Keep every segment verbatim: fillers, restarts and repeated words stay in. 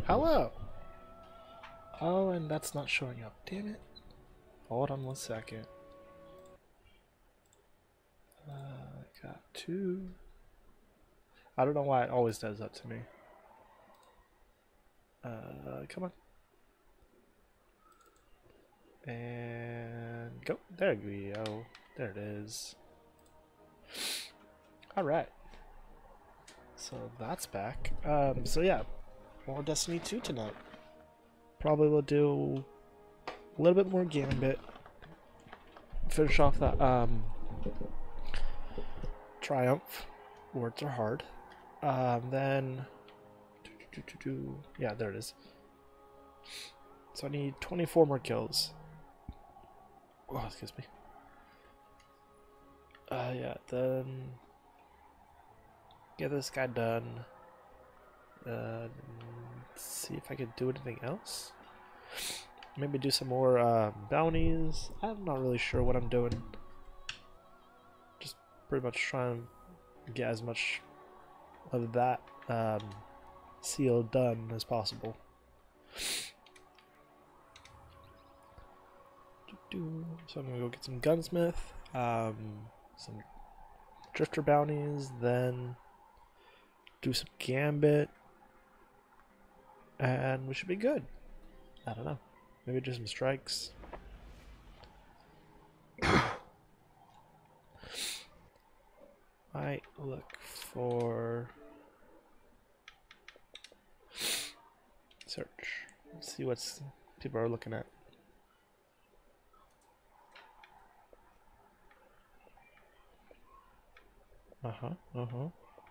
Hello! Oh, and that's not showing up. Damn it. Hold on one second. Uh, I got two. I don't know why it always does that to me. Uh, come on. And go. There we go. There it is. Alright. So that's back. Um, so yeah, more Destiny two tonight. Probably will do a little bit more Gambit. Finish off that um, Triumph. Words are hard. Um, then, yeah, there it is. So I need twenty-four more kills. Oh, excuse me. Uh, yeah, then get this guy done. Uh, see if I could do anything else. Maybe do some more uh, bounties. I'm not really sure what I'm doing. Just pretty much trying to get as much of that um, seal done as possible. So I'm gonna go get some gunsmith, um, some drifter bounties, then do some gambit, and we should be good. I don't know. Maybe do some strikes. Might look for search. Let's see what people are looking at. Uh-huh, uh-huh.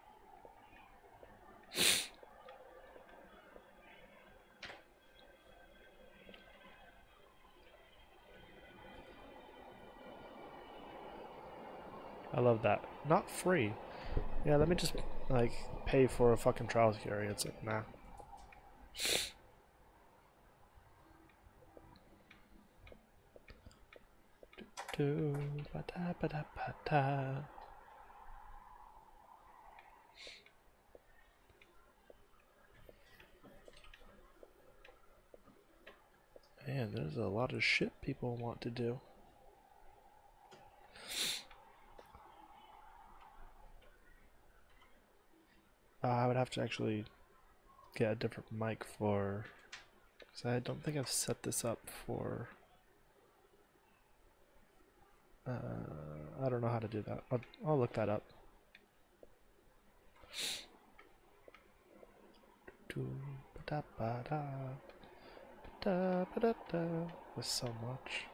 I love that. Not free. Yeah, let me just, like, pay for a fucking trials carry. It's like, nah. Do, ba da ba da ba da. Man, there's a lot of shit people want to do. Uh, I would have to actually get a different mic for, because I don't think I've set this up for, uh, I don't know how to do that. I'll, I'll look that up. With so much.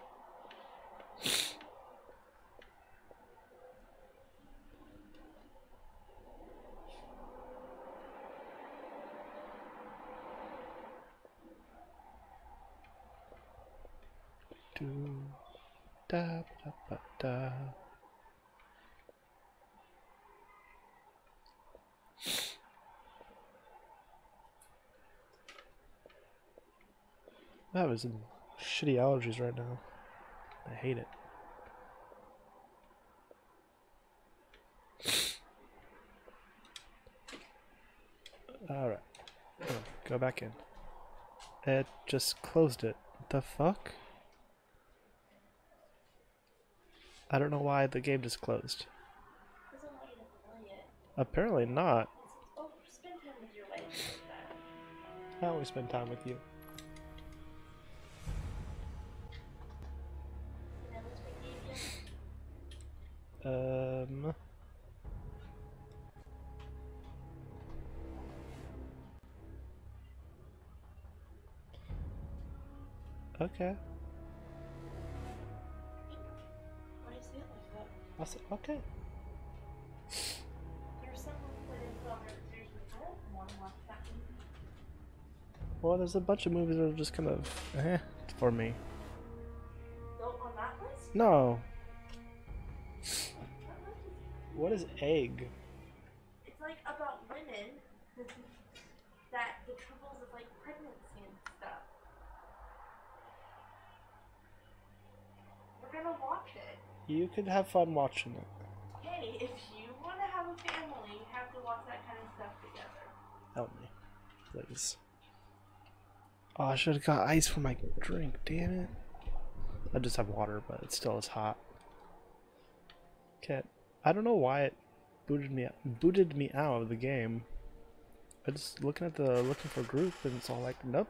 Do da ba ba da. I was in shitty allergies right now. I hate it. Alright. Oh, go back in. It just closed it. What the fuck? I don't know why the game just closed. Doesn't want you to play it. Apparently not. Oh, spend time with your wife like that. I always spend time with you. You know what's big deal? Um. Okay. Why do you say it like that? I said okay. There's someone put in Clover Series with I don't want to watch that movie. Well, there's a bunch of movies that are just kind of eh for me. Go on that list? No. What list is it? What is egg? It's like about women that the troubles of like pregnancy and stuff. We're gonna watch it. You could have fun watching it. Hey, if you want to have a family, you have to watch that kind of stuff together. Help me, please. Oh, I should have got ice for my drink, damn it. I just have water, but it still is hot. Can't. I don't know why it booted me booted me out of the game. I just looking at the looking for group and it's all like nope.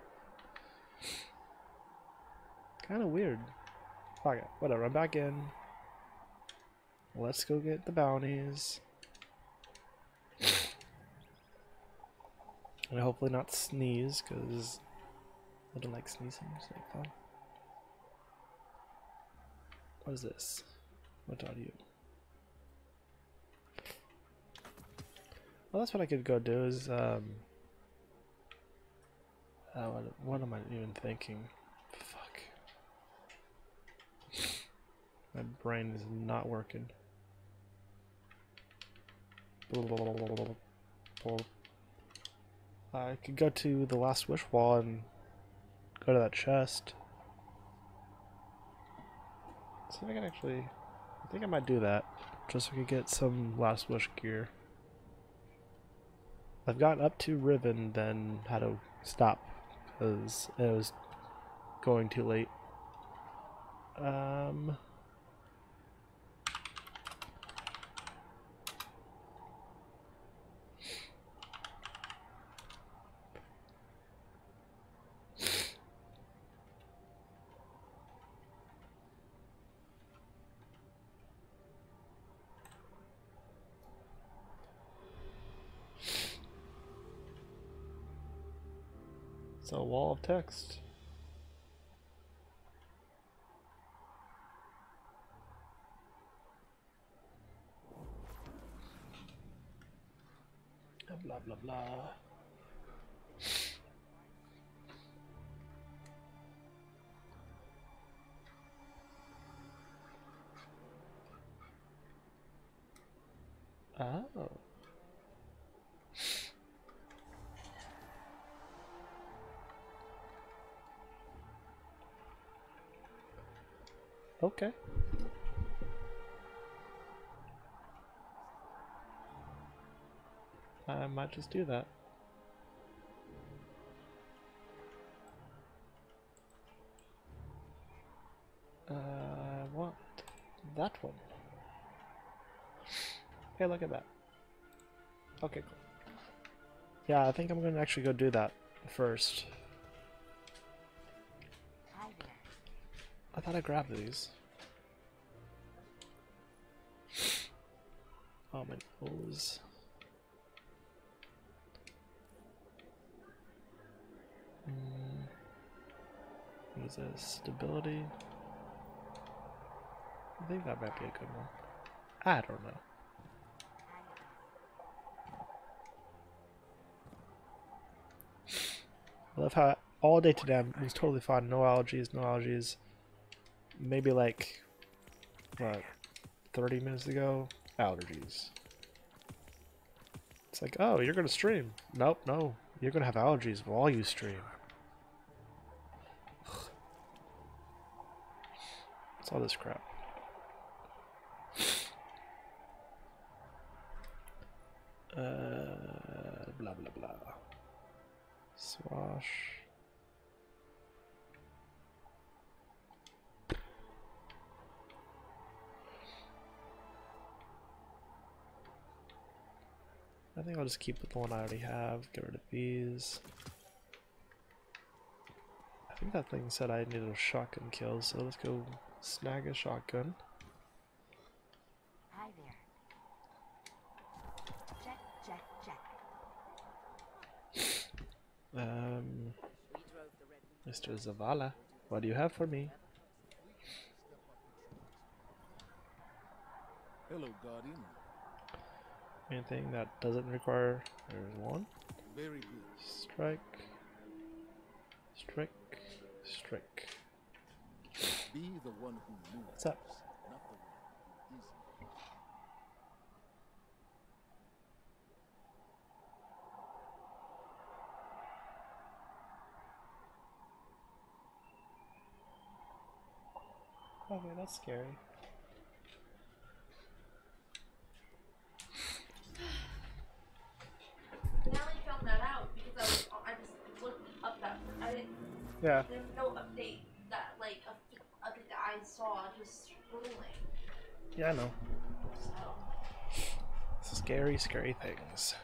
Kind of weird. Okay, whatever. I'm back in. Let's go get the bounties. And hopefully not sneeze, because I don't like sneezing. It's like fun. What is this? What are you? Well, that's what I could go do is, um... Uh, what, what am I even thinking? Fuck. My brain is not working. I could go to the Last Wish wall and go to that chest. See if I can actually... I think I might do that. Just so I could get some Last Wish gear. I've gotten up to Riven, then had to stop. Because it was going too late. Um... It's a wall of text. Blah blah blah. Oh. Okay. I might just do that. Uh, I want that one. Hey, look at that. Okay, cool. Yeah, I think I'm gonna actually go do that first. I thought I grabbed these. Oh, my nose. Mm. What is this? Stability? I think that might be a good one. I don't know. I love how all day today it was totally fine. No allergies, no allergies. Maybe like, what, thirty minutes ago? Allergies. It's like, oh, you're gonna stream. Nope, no. You're gonna have allergies while you stream. What's all this crap? Uh, blah blah blah. Swash. I think I'll just keep with the one I already have. Get rid of these. I think that thing said I needed a shotgun kill, so let's go snag a shotgun. Hi there. Check, check, check. Um, Mister Zavala, what do you have for me? Hello, Guardian. Anything that doesn't require... There's one. Very good. Strike. Strike. Strike. Be the one who moves. What's up? Not the one who is. Okay, that's scary. I only found that out because I was I just looked up that I didn't Yeah. There's no update that like a update that I saw just scrolling. Yeah, I know. So Scary, scary things.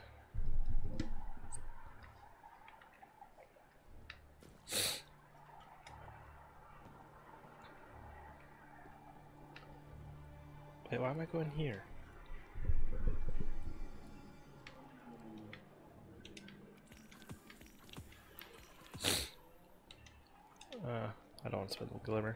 Wait, why am I going here? Uh, I don't want to spend the glimmer.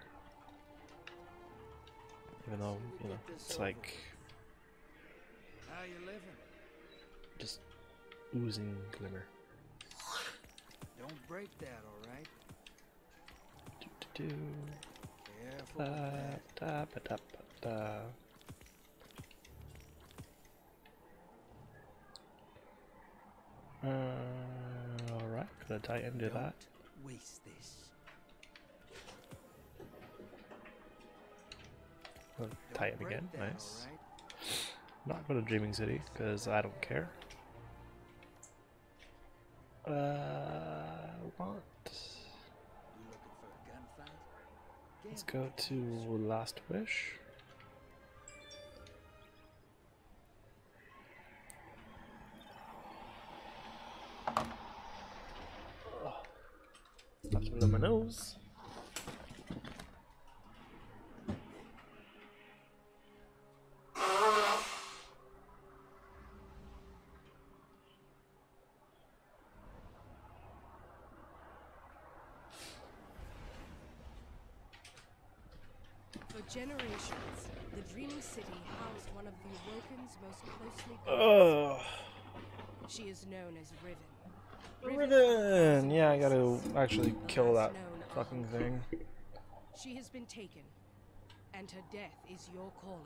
Even though, you know, it's like How you living? just oozing glimmer. Don't break that, all right? Do, do, do. Careful Da, with that. da, ba, da, ba, da. Uh, alright, gonna tie into Don't that. waste this. Gonna Don't tie it break again, that, nice. all right? Not go to Dreaming City, because I don't care. Uh, what? You looking for a gunfight? Let's Gamble. go to Last Wish. Stop some on my nose. For generations, the Dreaming City housed one of the Awoken's most closely Ugh. guarded. She is known as Riven. Riven! Yeah, I gotta actually kill that Last known fucking Awoken. thing. She has been taken, and her death is your calling.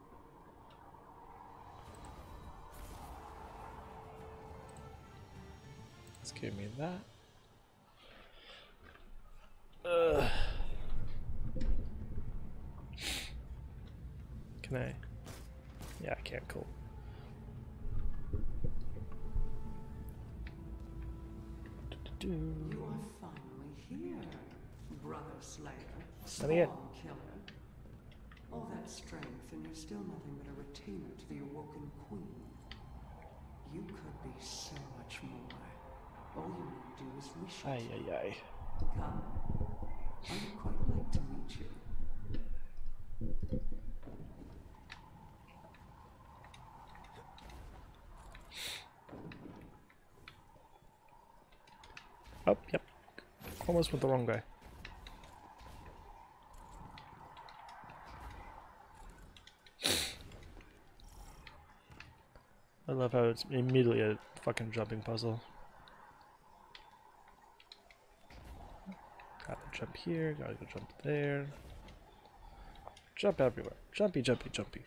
Let's give me that. Ugh. Can I? Yeah, I can. Cool. Do-do-do. You are finally here, Brother Slayer, Let me in. Spawn Killer. All that strength, and you're still nothing but a retainer to the Awoken Queen. You could be so much more. All you need to do is wish it. Ay, ay, ay. Come. I would quite like to meet you. Oh, yep. Almost went the wrong way. I love how it's immediately a fucking jumping puzzle. Gotta jump here, gotta go jump there. Jump everywhere. Jumpy, jumpy, jumpy.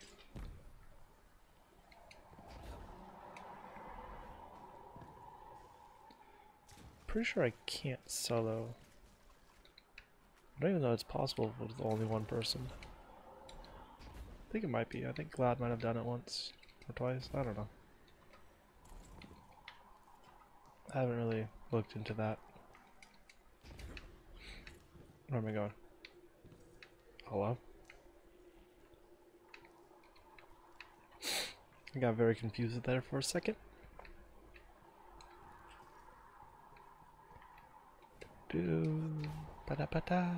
Pretty sure I can't solo. I don't even know it's possible with only one person. I think it might be. I think Glad might have done it once or twice. I don't know. I haven't really looked into that. Where am I going? Hello? I got very confused there for a second. Do ba da ba da.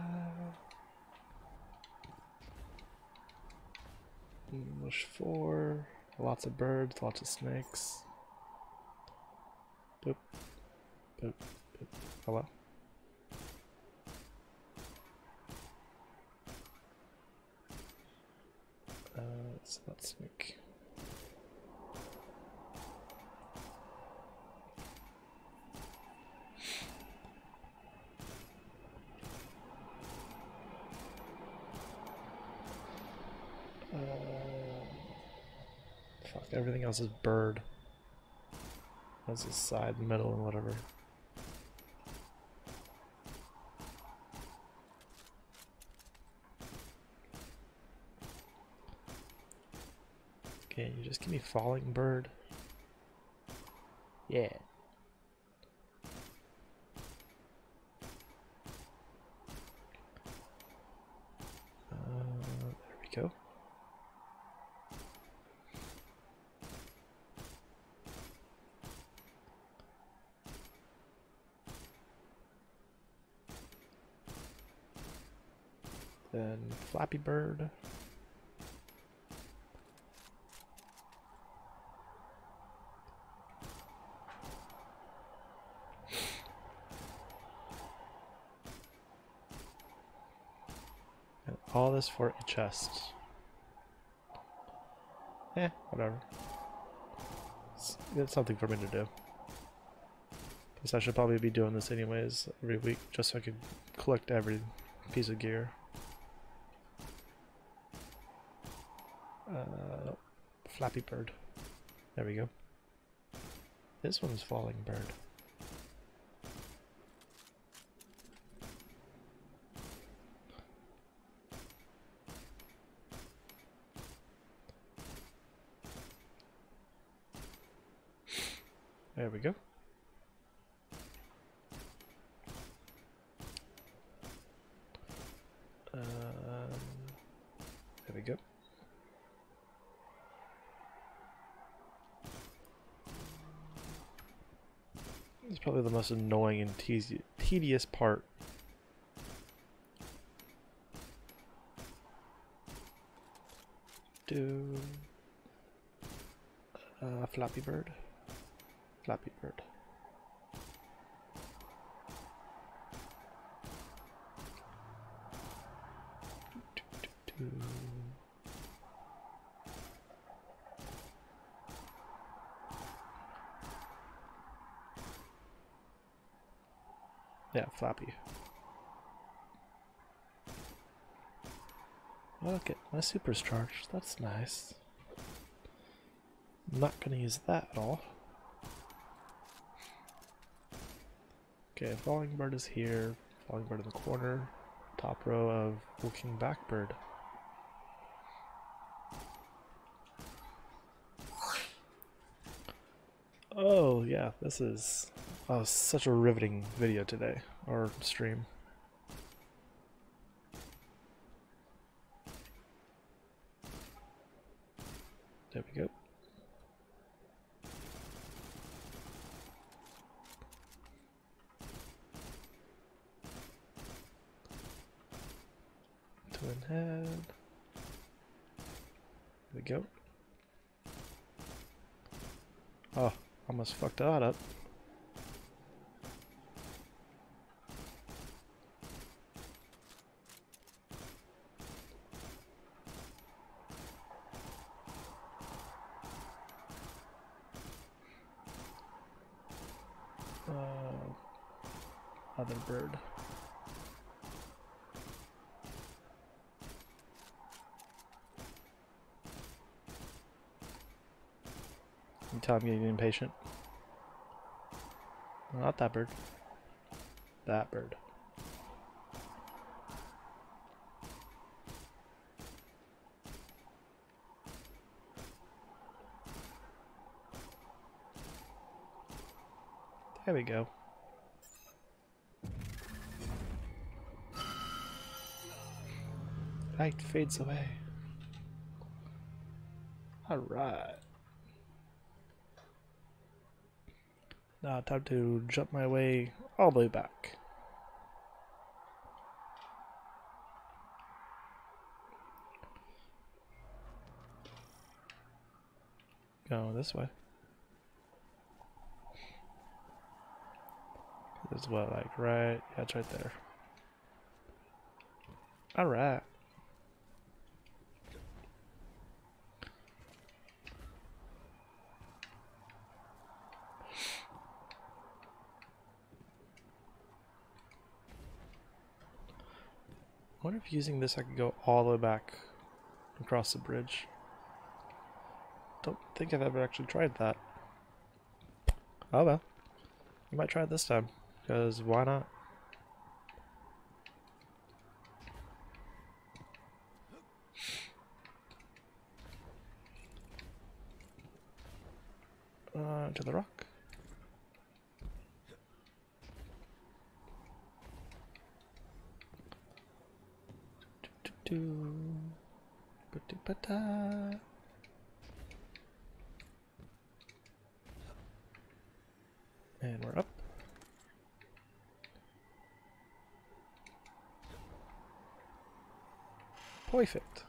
English four. Lots of birds, lots of snakes. Boop. Boop. Boop. Hello? Uh, it's not snake. Uh, fuck, everything else is bird. That's the side, middle, and whatever. Okay, you just give me falling bird. Yeah. Then Flappy Bird. And all this for a chest. Eh, whatever. It's, it's something for me to do. Guess I should probably be doing this anyways every week, just so I can collect every piece of gear. Uh, Flappy Bird. There we go. This one's Falling Bird. There we go. Um, there we go. It's probably the most annoying and te tedious part. Do uh, Flappy Bird. Flappy Bird. Do, do, do. Yeah, Flappy. Okay, my super's charged. That's nice. I'm not gonna use that at all. Okay, Falling Bird is here. Falling Bird in the corner. Top row of Looking Blackbird. Oh yeah, this is oh, such a riveting video today, or stream. There we go. Twin head. There we go. Oh, almost fucked that up. Uh, other bird. You tell I'm getting impatient. Not that bird. That bird. There we go. Light fades away. Alright. Now time to jump my way all the way back. Go this way. This is what, like, right? Yeah, it's right there. Alright. I wonder if using this I could go all the way back across the bridge. Don't think I've ever actually tried that. Oh well. I might try it this time, because why not? Uh, to the rock. Do ba-do-ba-da. And we're up. Perfect.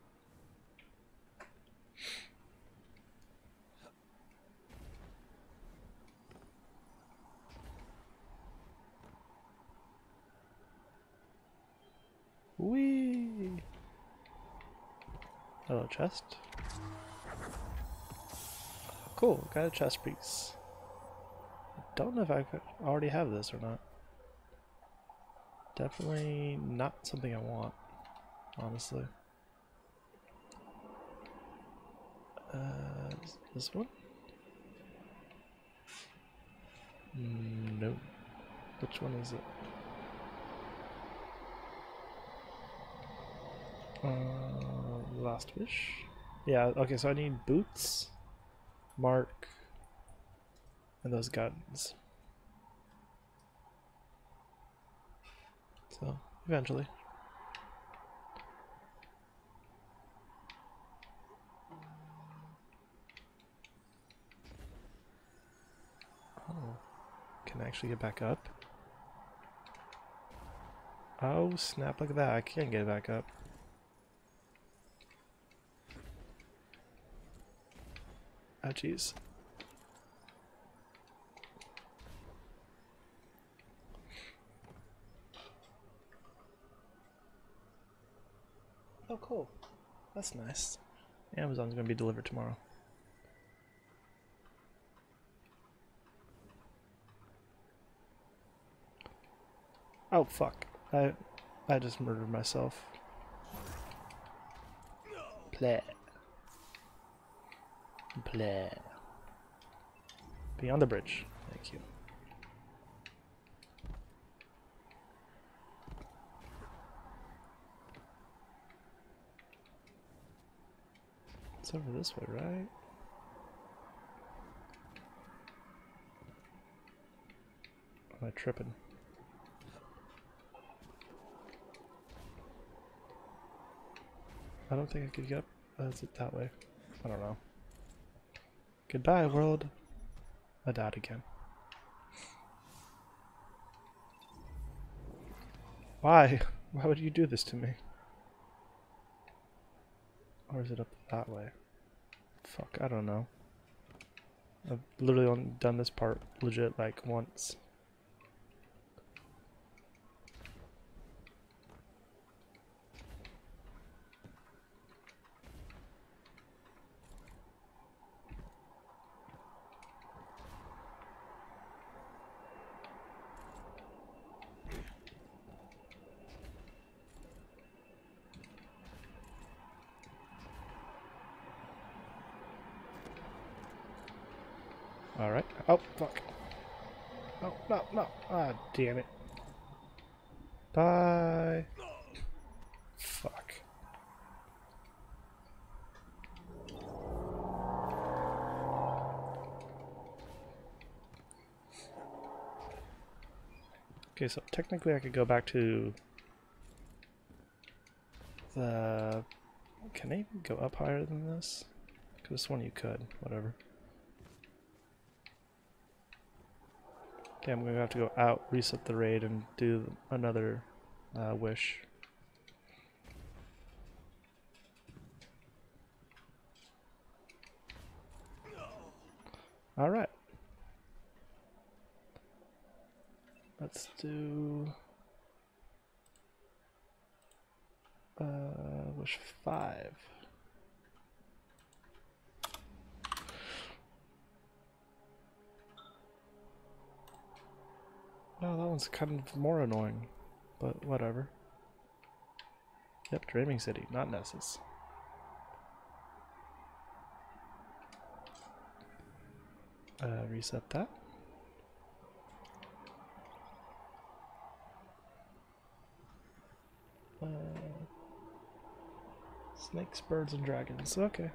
Whee! Hello, chest. Cool, got a chest piece. I don't know if I already have this or not. Definitely not something I want, honestly. Uh, this one? No. Which one is it? Uh, Last Wish? Yeah, okay, so I need boots, mark, and those guns. So, eventually. Oh, can I actually get back up? Oh, snap, look at that, I can get back up. Oh, jeez. Oh, cool. That's nice. Amazon's gonna be delivered tomorrow. Oh, fuck. I I just murdered myself. Play. Play. Beyond the bridge. Thank you. It's over this way, right? Am I tripping? I don't think I could get up. Uh, is it that way? I don't know. Goodbye, world. I died again. Why? Why would you do this to me? Or is it up that way? Fuck, I don't know. I've literally only done this part legit like once. Alright. Oh, fuck. No, no, no. Ah, damn it. Bye. Fuck. Okay, so technically I could go back to the... Can I even go up higher than this? Because this one you could. Whatever. Okay, I'm going to have to go out, reset the raid, and do another uh, wish. Alright. Let's do... Uh, wish five. Oh, that one's kind of more annoying, but whatever. Yep, Dreaming City, not Nessus. Uh, reset that. Uh, snakes, birds, and dragons. Okay.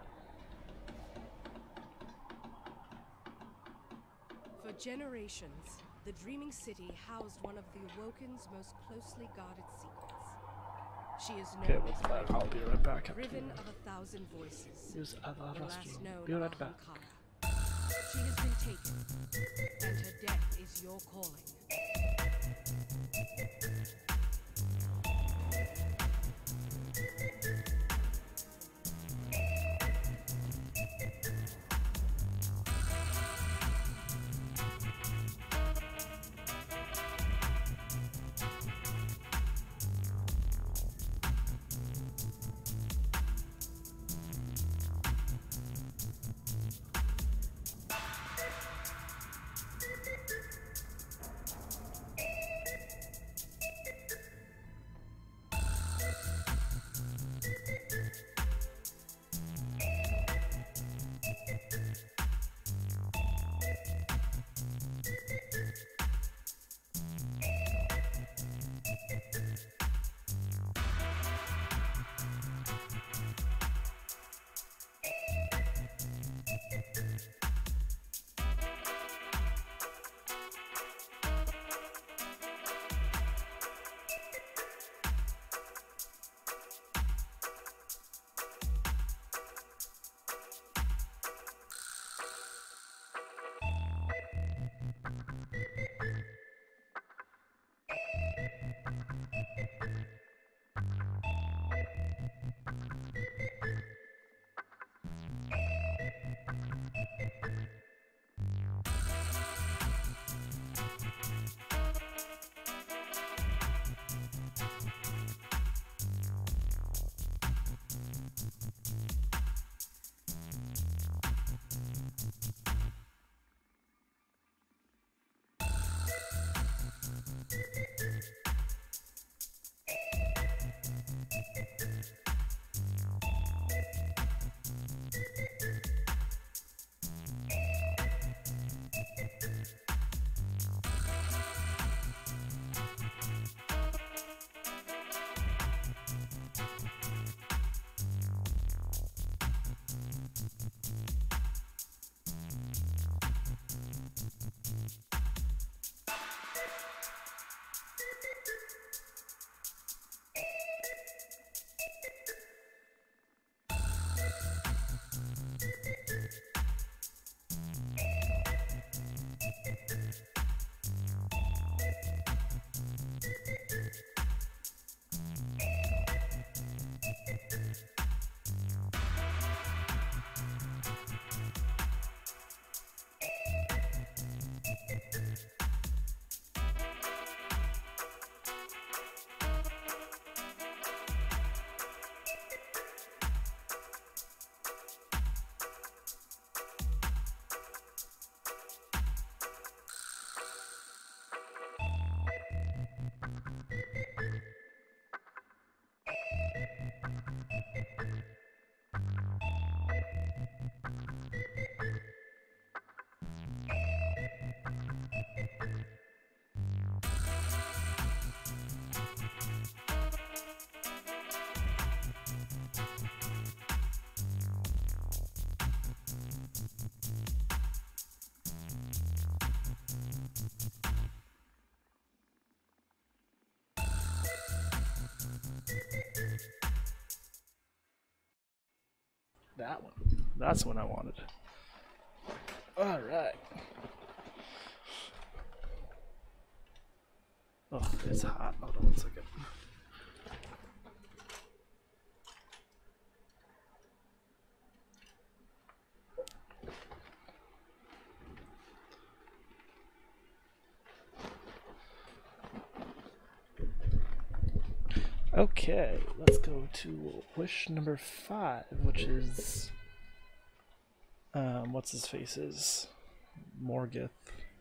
For generations, the Dreaming City housed one of the Awoken's most closely guarded secrets. She is Okay, known well, as Raven, I'll be right back. Riven of a Thousand Voices, Use the other last known Be right back. Ahamkara. She has been taken, and her death is your calling. That one. That's what I wanted. All right. Oh, it's hot. Hold on one second. Okay, let's go to wish number five, which is um, what's his face is Morgoth,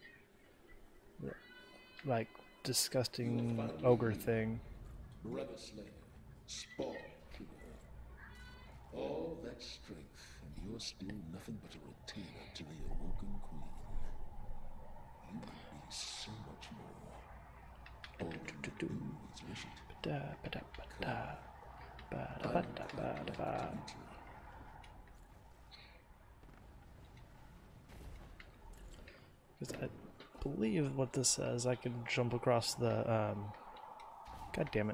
like disgusting ogre thing. Brother Slayer, spawn to her. All that strength, and you're still nothing but a retainer to the Awoken Queen. You could be so much more. All you do is wish it. Da, ba, da, ba, da. Ba, da, ba, da, ba, da, ba. Because I believe what this says, I can jump across the, um, god damn it.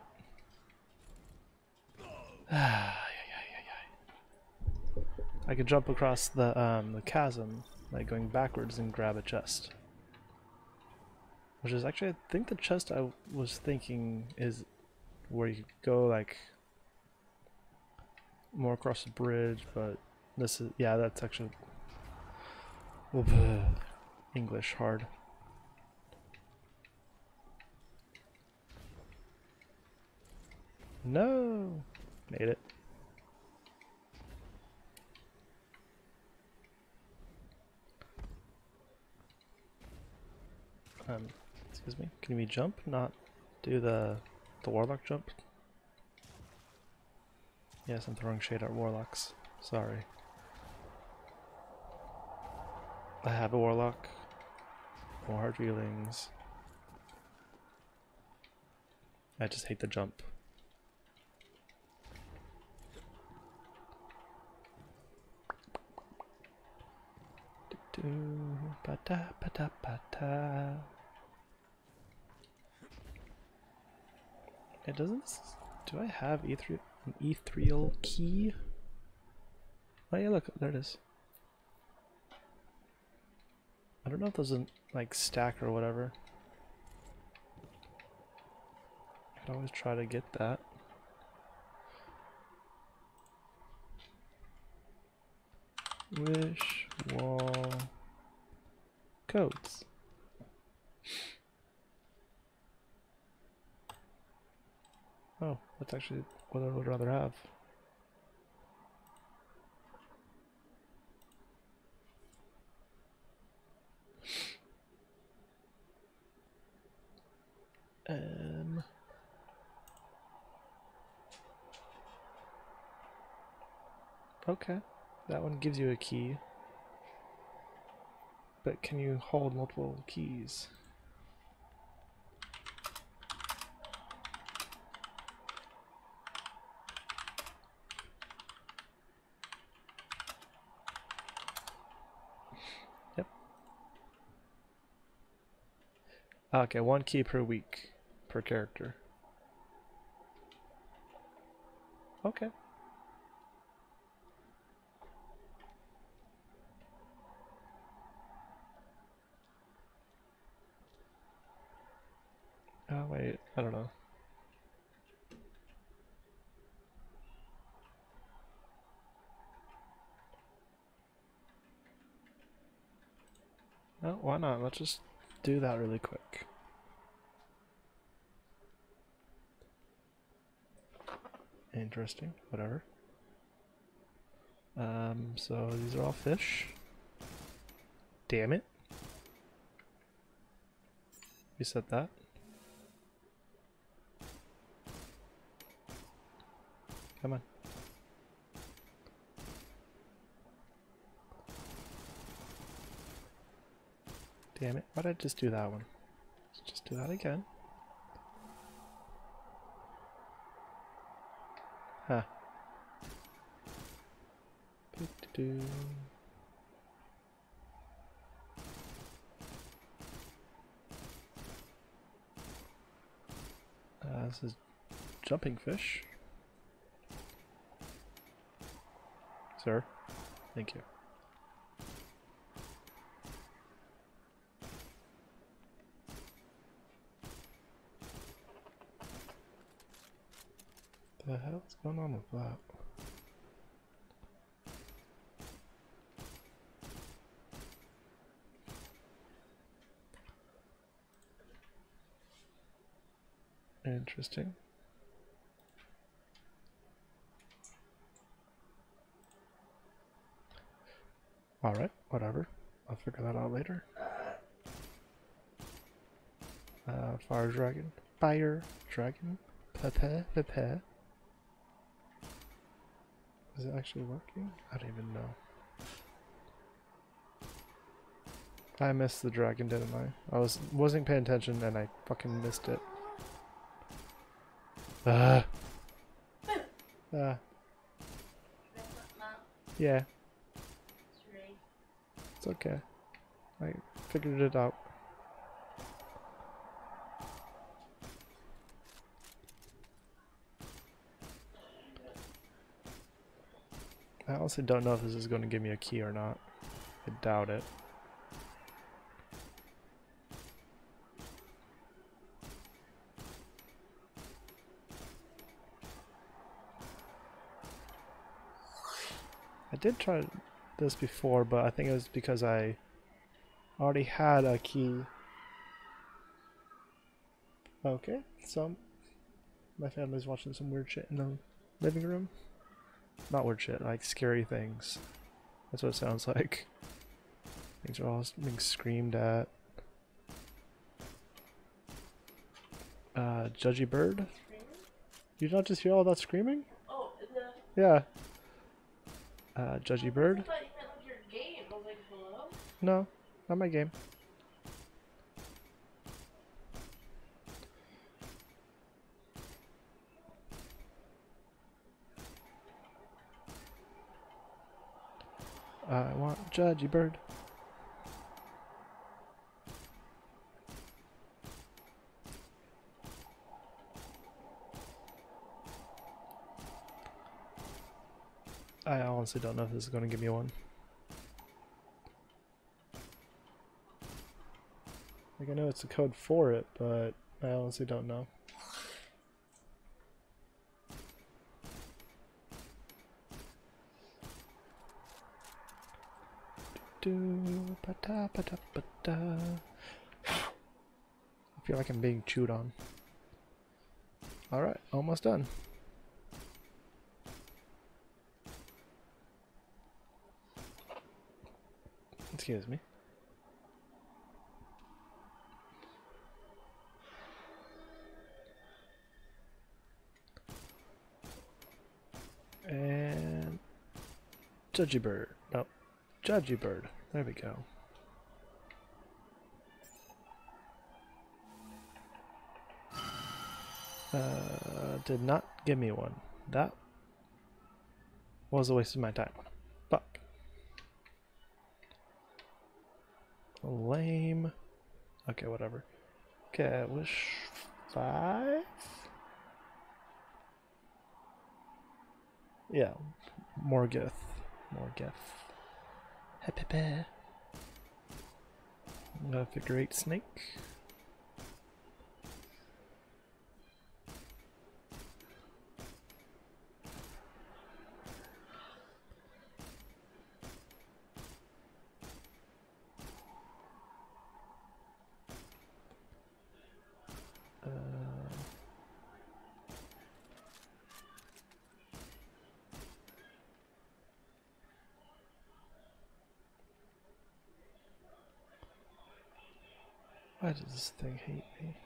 I could jump across the, um, the chasm, like going backwards and grab a chest. Which is actually, I think the chest I was thinking is where you go, like, more across the bridge, but this is, yeah, that's actually English hard. No, made it. Um, excuse me. Can we jump? Not do the the warlock jump? Yes, I'm throwing shade at warlocks. Sorry. I have a warlock. More hard feelings. I just hate the jump. Do ba da ba da ba da. It doesn't. Do I have ether an ethereal key? Oh yeah, look, there it is. I don't know if those are like stack or whatever. I could always try to get that. Wish wall codes. Oh, that's actually what I would rather have. Um. Okay, that one gives you a key. But can you hold multiple keys? Yep. Okay, one key per week, per character. Okay. Oh wait, I don't know. No, why not? Let's just do that really quick. Interesting, whatever. Um, so these are all fish. Damn it. You said that. Come on. Damn it, why did I just do that one? Let's just do that again. Huh. Do-do-do. Uh, this is jumping fish. Sir, thank you. The hell's going on with that? Interesting. Alright, whatever. I'll figure that out later. Uh, fire dragon. Fire dragon. Pepe, pepe. Is it actually working? I don't even know. I missed the dragon, didn't I? I was wasn't paying attention and I fucking missed it. Ah. Ah. Yeah. It's okay. I figured it out. I also don't know if this is going to give me a key or not. I doubt it. I did try this before, but I think it was because I already had a key. Okay, so my family's watching some weird shit in the living room. Not weird shit, like scary things. That's what it sounds like. Things are all being screamed at. Uh, Judgy Bird? You not just hear all that screaming? Oh, in the. Yeah. Uh, Judgy Bird? I thought you meant like your game. I was like, hello? No, not my game. I want Judgy Bird. I honestly don't know if this is going to give me one. Like, I know it's a code for it, but I honestly don't know. Do, ba-da, ba-da, ba-da. I feel like I'm being chewed on. Alright, almost done. Excuse me. And Judgy Bird. No, Judgy Bird. There we go. Uh, did not give me one. That was a waste of my time. Fuck. Lame. Okay, whatever. Okay, wish five? Yeah, more gith. More gith. Hepepe. Uh, figure eight snake. Why does this thing hate me?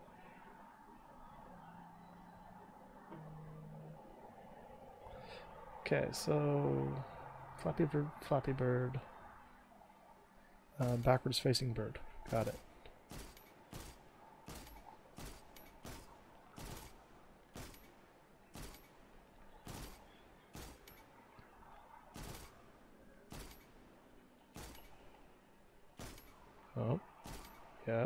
Okay, so Flappy Bird, Flappy Bird, uh, backwards facing bird. Got it. Oh, yep.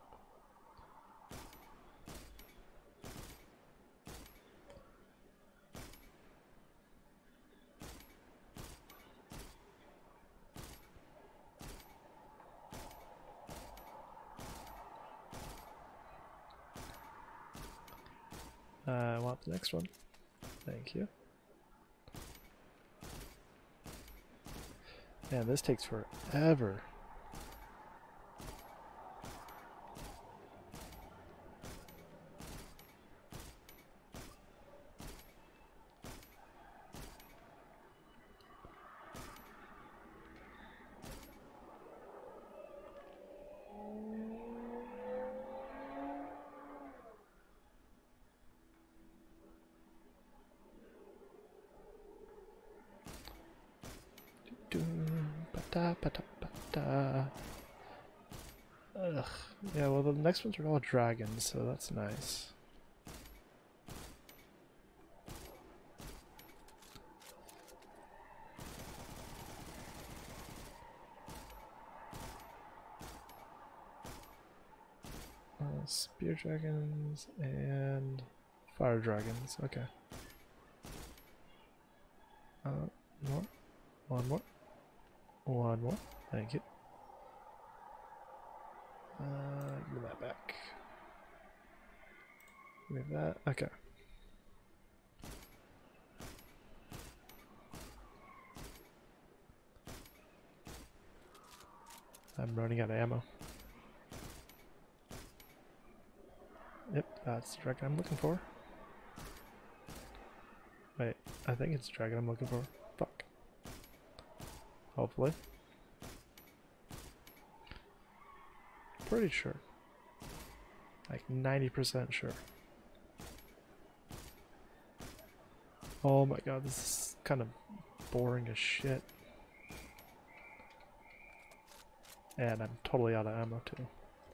I want the next one. Thank you. Man, this takes forever. Ba-da, ba-da, ba-da. Ugh. Yeah, well, the next ones are all dragons, so that's nice. Uh, spear dragons and fire dragons. Okay. Uh, more. One more. One more. Thank you. Uh, give that back. Give me that. Okay. I'm running out of ammo. Yep, that's the dragon I'm looking for. Wait, I think it's the dragon I'm looking for. Fuck. Hopefully. Pretty sure. Like ninety percent sure. Oh my god, this is kind of boring as shit. And I'm totally out of ammo too.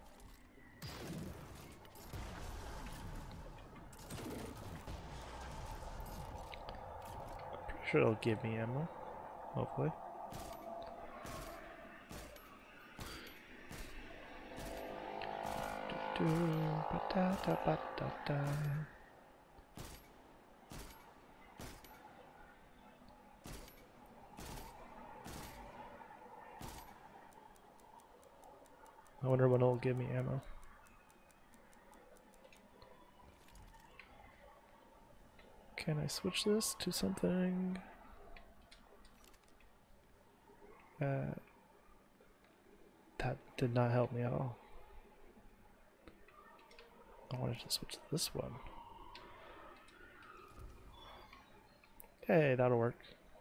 I'm pretty sure it'll give me ammo. Hopefully. Do, ba da da ba da da. I wonder when it'll give me ammo. Can I switch this to something? Uh, that did not help me at all. I wanted to switch to this one. Hey, that'll work.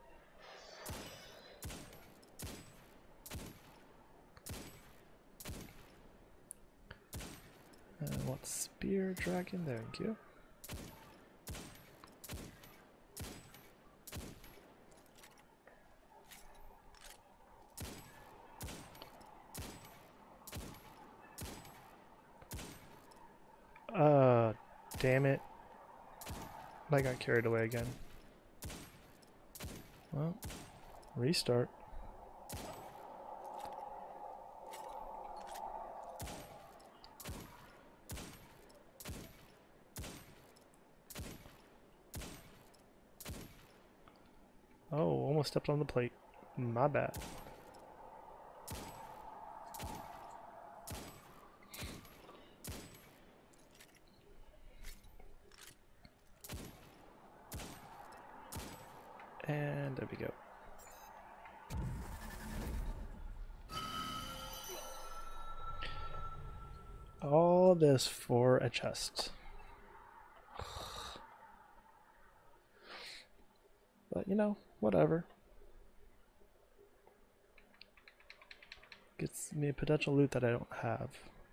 And I want spear dragon, thank you. Uh, damn it. I got carried away again. Well, restart. Oh, almost stepped on the plate. My bad. And there we go. All this for a chest. But you know, whatever. Gets me potential loot that I don't have.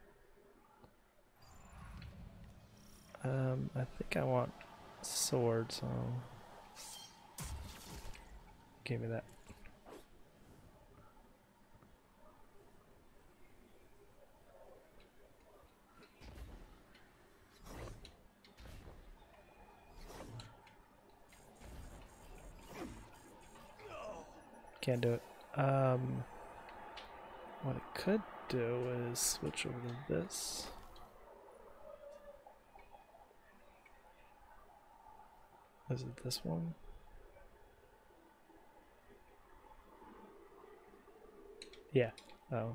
Um, I think I want sword, so give me that. Can't do it. Um, what I could do is switch over to this. Is it this one? Yeah. Oh.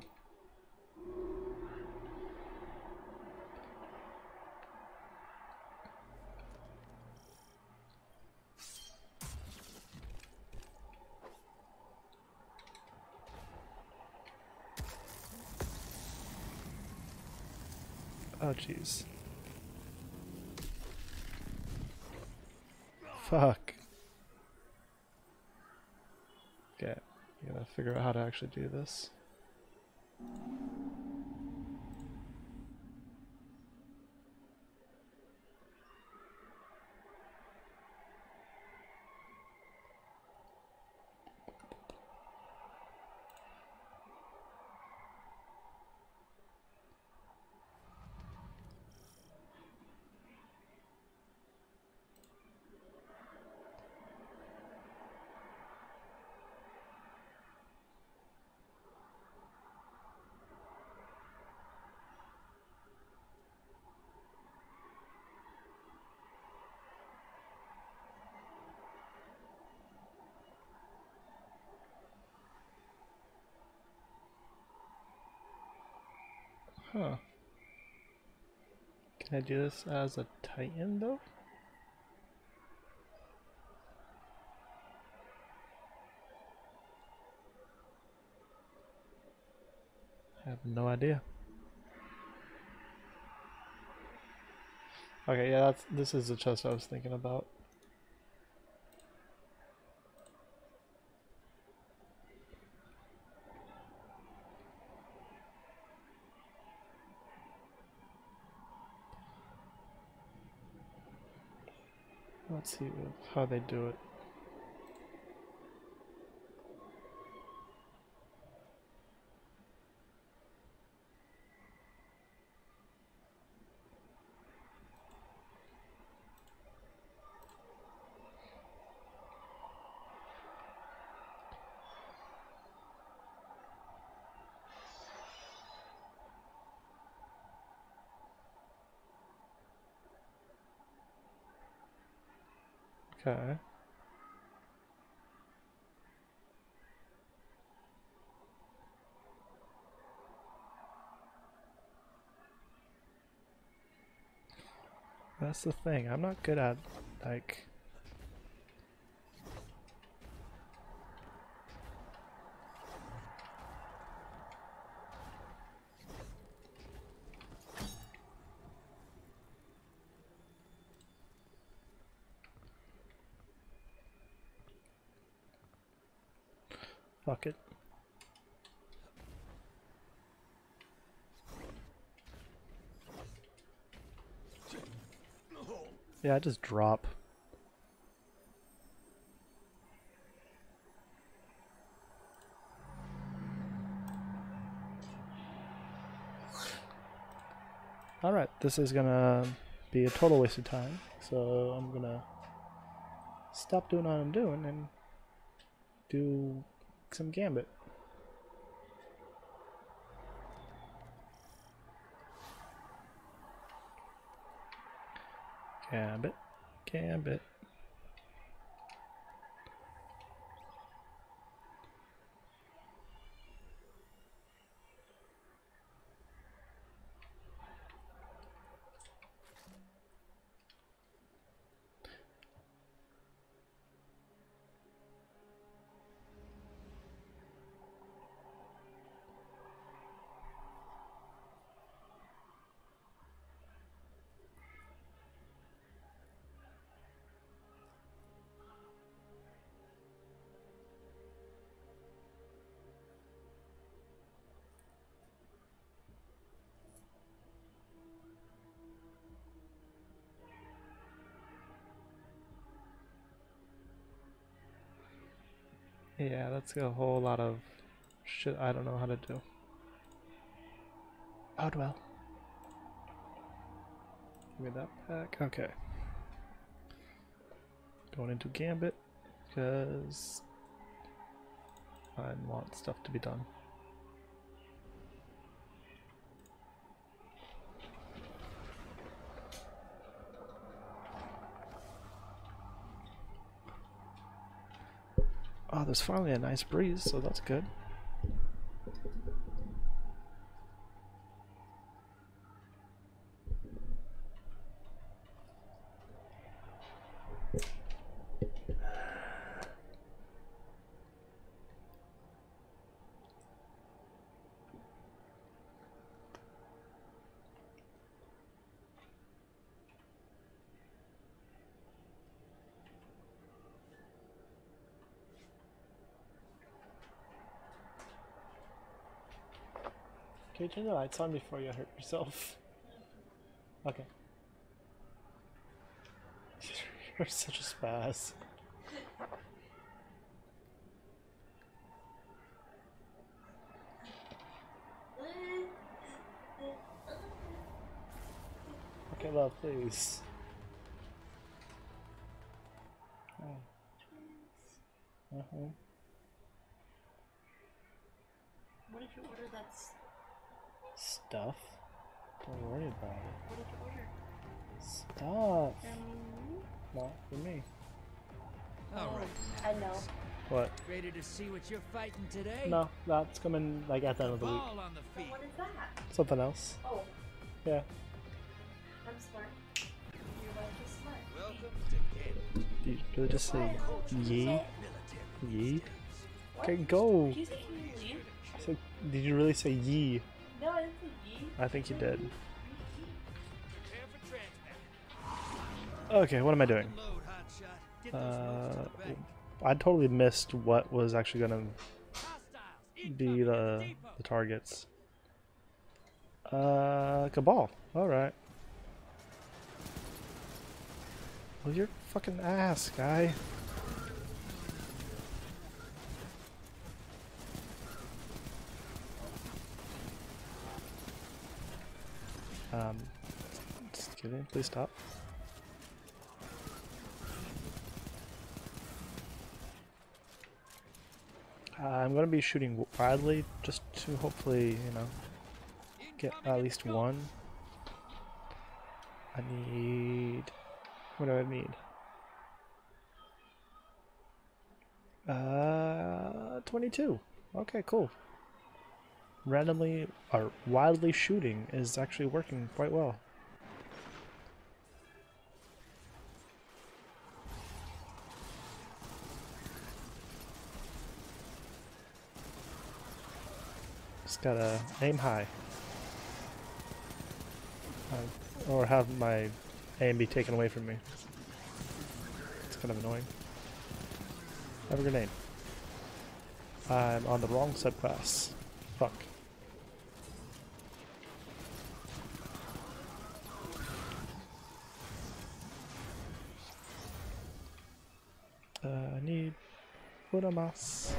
Oh, jeez. Fuck. Okay, I gotta figure out how to actually do this. Huh. Can I do this as a Titan though? no idea. Okay, yeah, that's this is the chest I was thinking about. Let's see how they do it. Okay. That's the thing. I'm not good at, like... Fuck it. Yeah, I just drop. Alright, this is gonna be a total waste of time, so I'm gonna stop doing what I'm doing and do some Gambit. Gambit, Gambit. Yeah, that's a whole lot of shit I don't know how to do. Oh well. Give me that back. Okay. Going into Gambit because I want stuff to be done. Oh, there's finally a nice breeze, so that's good. Can you turn the lights on before you hurt yourself? Okay. You're such a spaz. Okay, love, please. Oh. Uh-huh. What did you order that's... Stuff? Don't worry about it. What did you order? Stuff! Um, Not for me. All right. I know. What? Ready to see what you're fighting today? No, that's coming like at the end of the week. Ball on the So feet. what is that? Something else. Oh, Yeah. I'm smart. Your wife is smart. Welcome to Kent. Did you really just say ye? Military. Ye? Okay, go! Did you say can you leave? So, did you really say ye? No, I didn't say ye. I think you did. Prepare for transport. Okay, what am I doing? Load, hotshot. Get those Uh, loads to the bank. I totally missed what was actually gonna Hostiles be incoming at the the depot. the targets. Uh, Cabal. All right. Well, you're fucking ass, guy. Um, excuse me, please stop. Uh, I'm gonna be shooting wildly just to hopefully, you know, get at least one. I need. What do I need? Uh, twenty-two. Okay, cool. Randomly or wildly shooting is actually working quite well. Just gotta aim high. Uh, or have my aim be taken away from me. It's kind of annoying. Have a grenade. I'm on the wrong subclass. Fuck. Uh, I need Uramas.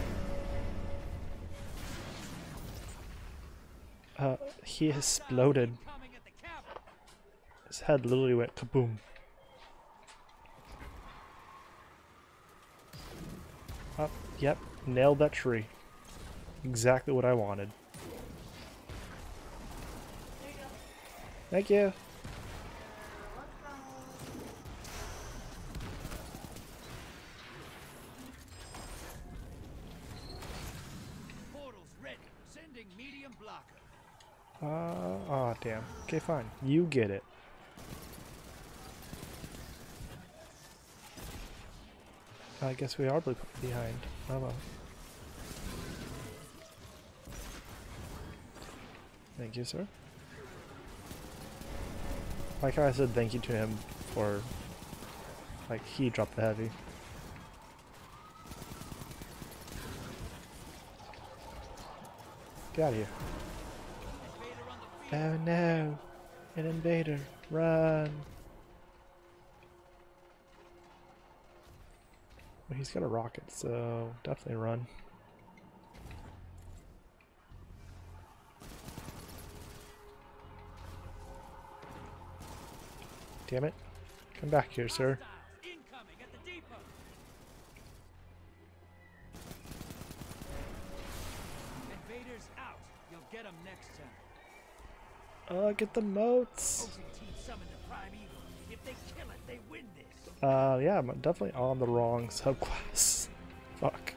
Uh, he exploded. Incoming at the cabin. His head literally went kaboom. Oh, yep, nailed that tree. Exactly what I wanted. There you go. Thank you. Portals ready. Sending medium blocker. Uh, oh damn. Okay, fine. You get it. I guess we are be- behind. Oh well. Thank you, sir. Like how I said thank you to him for, like, he dropped the heavy. Get out of here. Invader on the field. Oh no! An invader! Run! Well, he's got a rocket, so definitely run. Damn it. Come back here, sir. Hostiles incoming at the depot. Invaders out. You'll get them next time. Uh, get the moats! Opposing team summoned the Prime Eagle. If they kill it, they win this. Uh, yeah, I'm definitely on the wrong subclass. Fuck.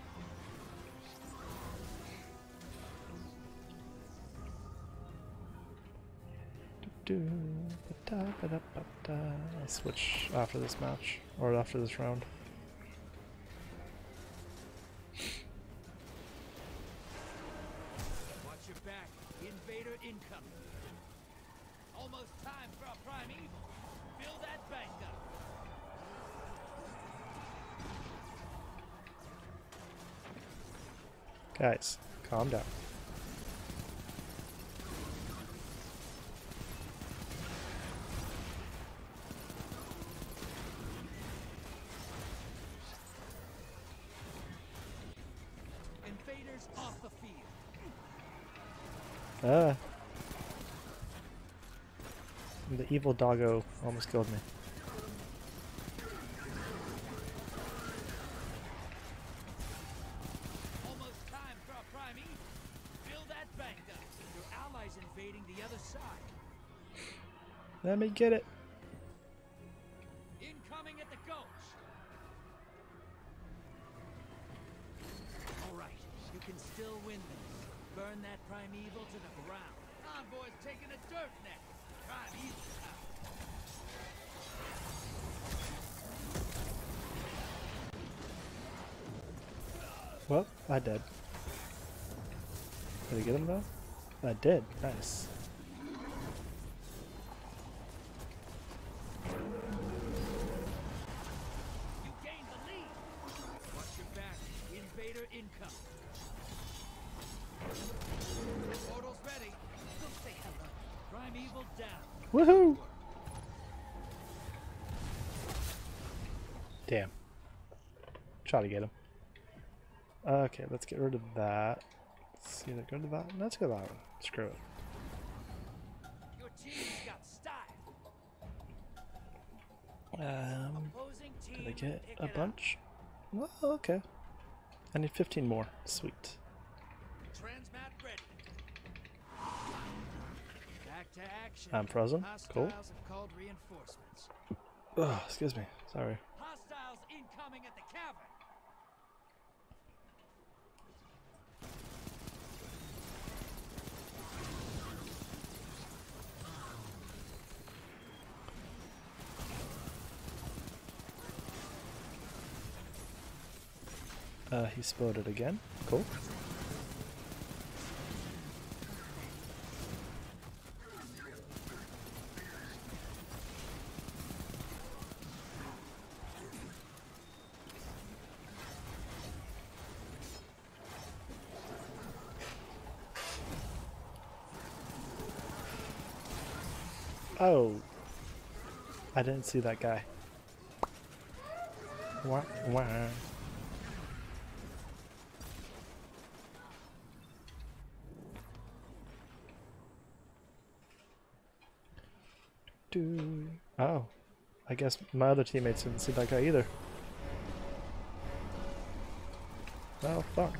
Do-do, ba-da-ba-da-ba-da. I'll switch after this match, or after this round. Watch your back. Invader incoming. Almost time for a Prime Eagle. Fill that bank up. Guys, calm down. Invaders off the field. Ah. The evil doggo almost killed me. Almost time for a Prime Eagle. Fill that bank up. Your allies invading the other side. Let me get it. Incoming at the gulch. All right, you can still win this. Burn that Prime Evil to the ground. Convoy's taking a dirt neck. Prime Evil out. Well, I did. Did I get him though? I did. Nice. You gained the lead. Watch your back. Invader incoming. Portal's ready. Go say hello. Primeval down. Woohoo! Damn. Try to get him. Okay, let's get rid of that. Let's either go to that. Let's go that one. Screw it. Your team's got style. Um, Opposing team did I get pick a it up. bunch? Well, okay. I need fifteen more. Sweet. Transmat ready. Back to action. I'm frozen. Cool. Hostiles have called reinforcements. Oh, excuse me. Sorry. Hostiles incoming at the cavern. Uh, he spotted again. Cool. Oh, I didn't see that guy. Wah, wah. Do. Oh, I guess my other teammates didn't see that guy either. Oh, fuck.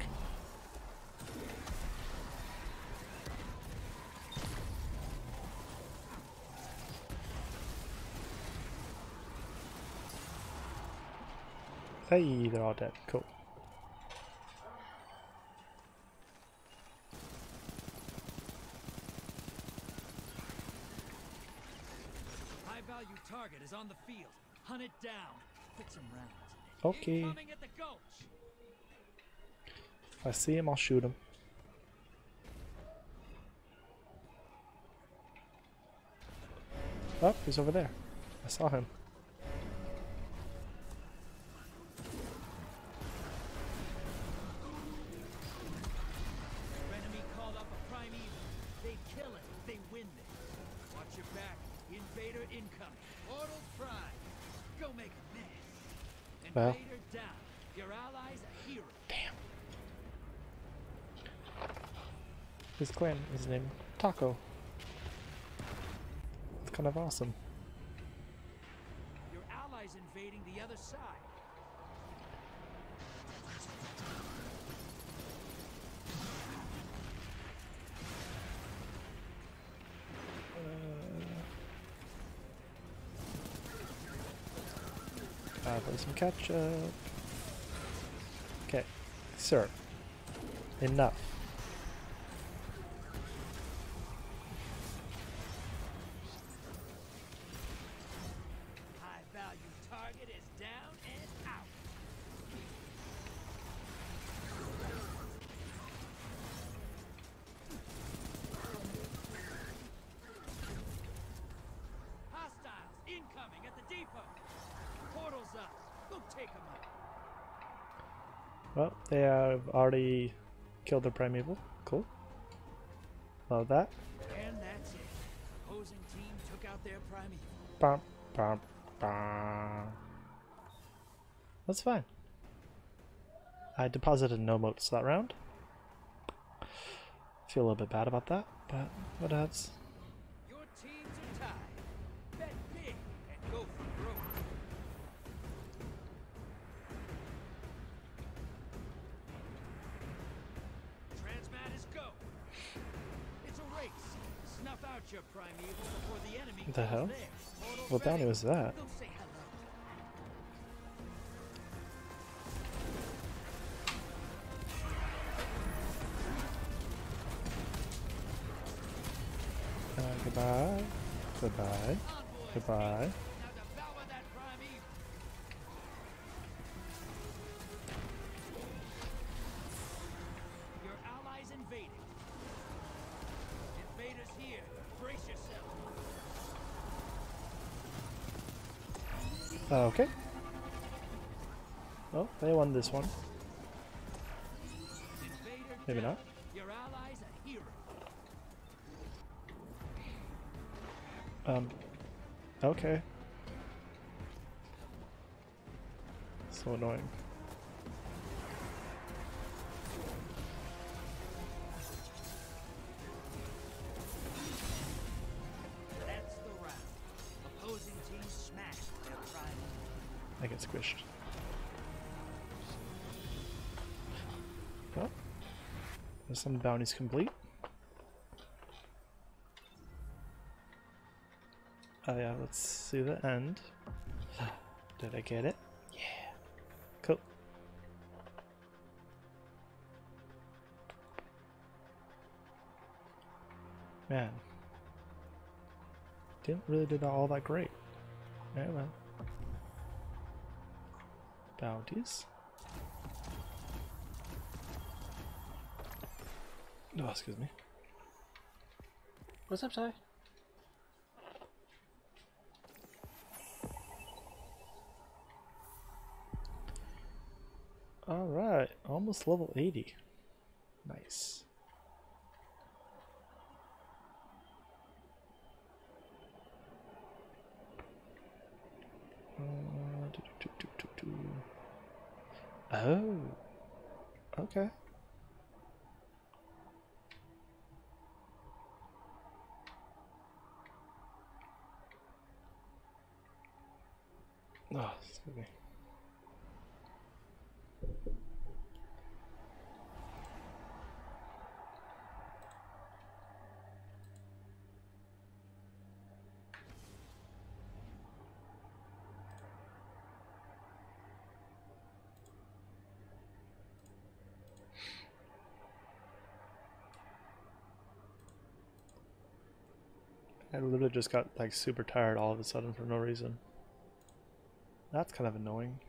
Hey, they're all dead. Cool. High value target is on the field. Hunt it down. Put some rounds in it. Okay. Incoming at the gulch. If I see him, I'll shoot him. Oh, he's over there. I saw him. Your enemy called up a primeval. They kill it. They win this. Watch your back. Invader incoming. Portal prime. Go make a mess. Well. Invader down. Your ally's a hero. Damn. His clan is named Taco. It's kind of awesome. Your ally's invading the other side. Uh, play some catch up. Okay, sir. Enough. High value target is down and out. Hostiles incoming at the depot. Portal's up. Go take them out. Well, they have already killed the primeval. Cool. Love that. And that's it. Opposing team took out their primeval. Bum, bum, bum. That's fine. I deposited no motes that round. Feel a little bit bad about that, but what else? Your teams are tied. Bet big and go for broke. Transmat is go. It's a race. Snuff out your primeval before the enemy What the calls hell? theirs. Portal's What bounty ready. was that? Go say hello. Uh, goodbye. Goodbye. Envoys Goodbye. ready. Now devour that primeval. Your allies invading. Uh, okay. Well, they won this one. Invader Maybe down. not. Your ally's a hero. Um, okay. So annoying. That's the round. Opposing team smashed their prime. I get squished. Well, there's some bounties complete. Oh yeah, let's see the end. Did I get it? Yeah. Cool. Man. Didn't really do all that great. Yeah, well. Bounties. Oh, excuse me. What's up, Ty? Alright, almost level eighty. Nice. Uh, do, do, do, do, do. Oh, okay. Oh, excuse me. I literally just got like super tired all of a sudden for no reason. That's kind of annoying.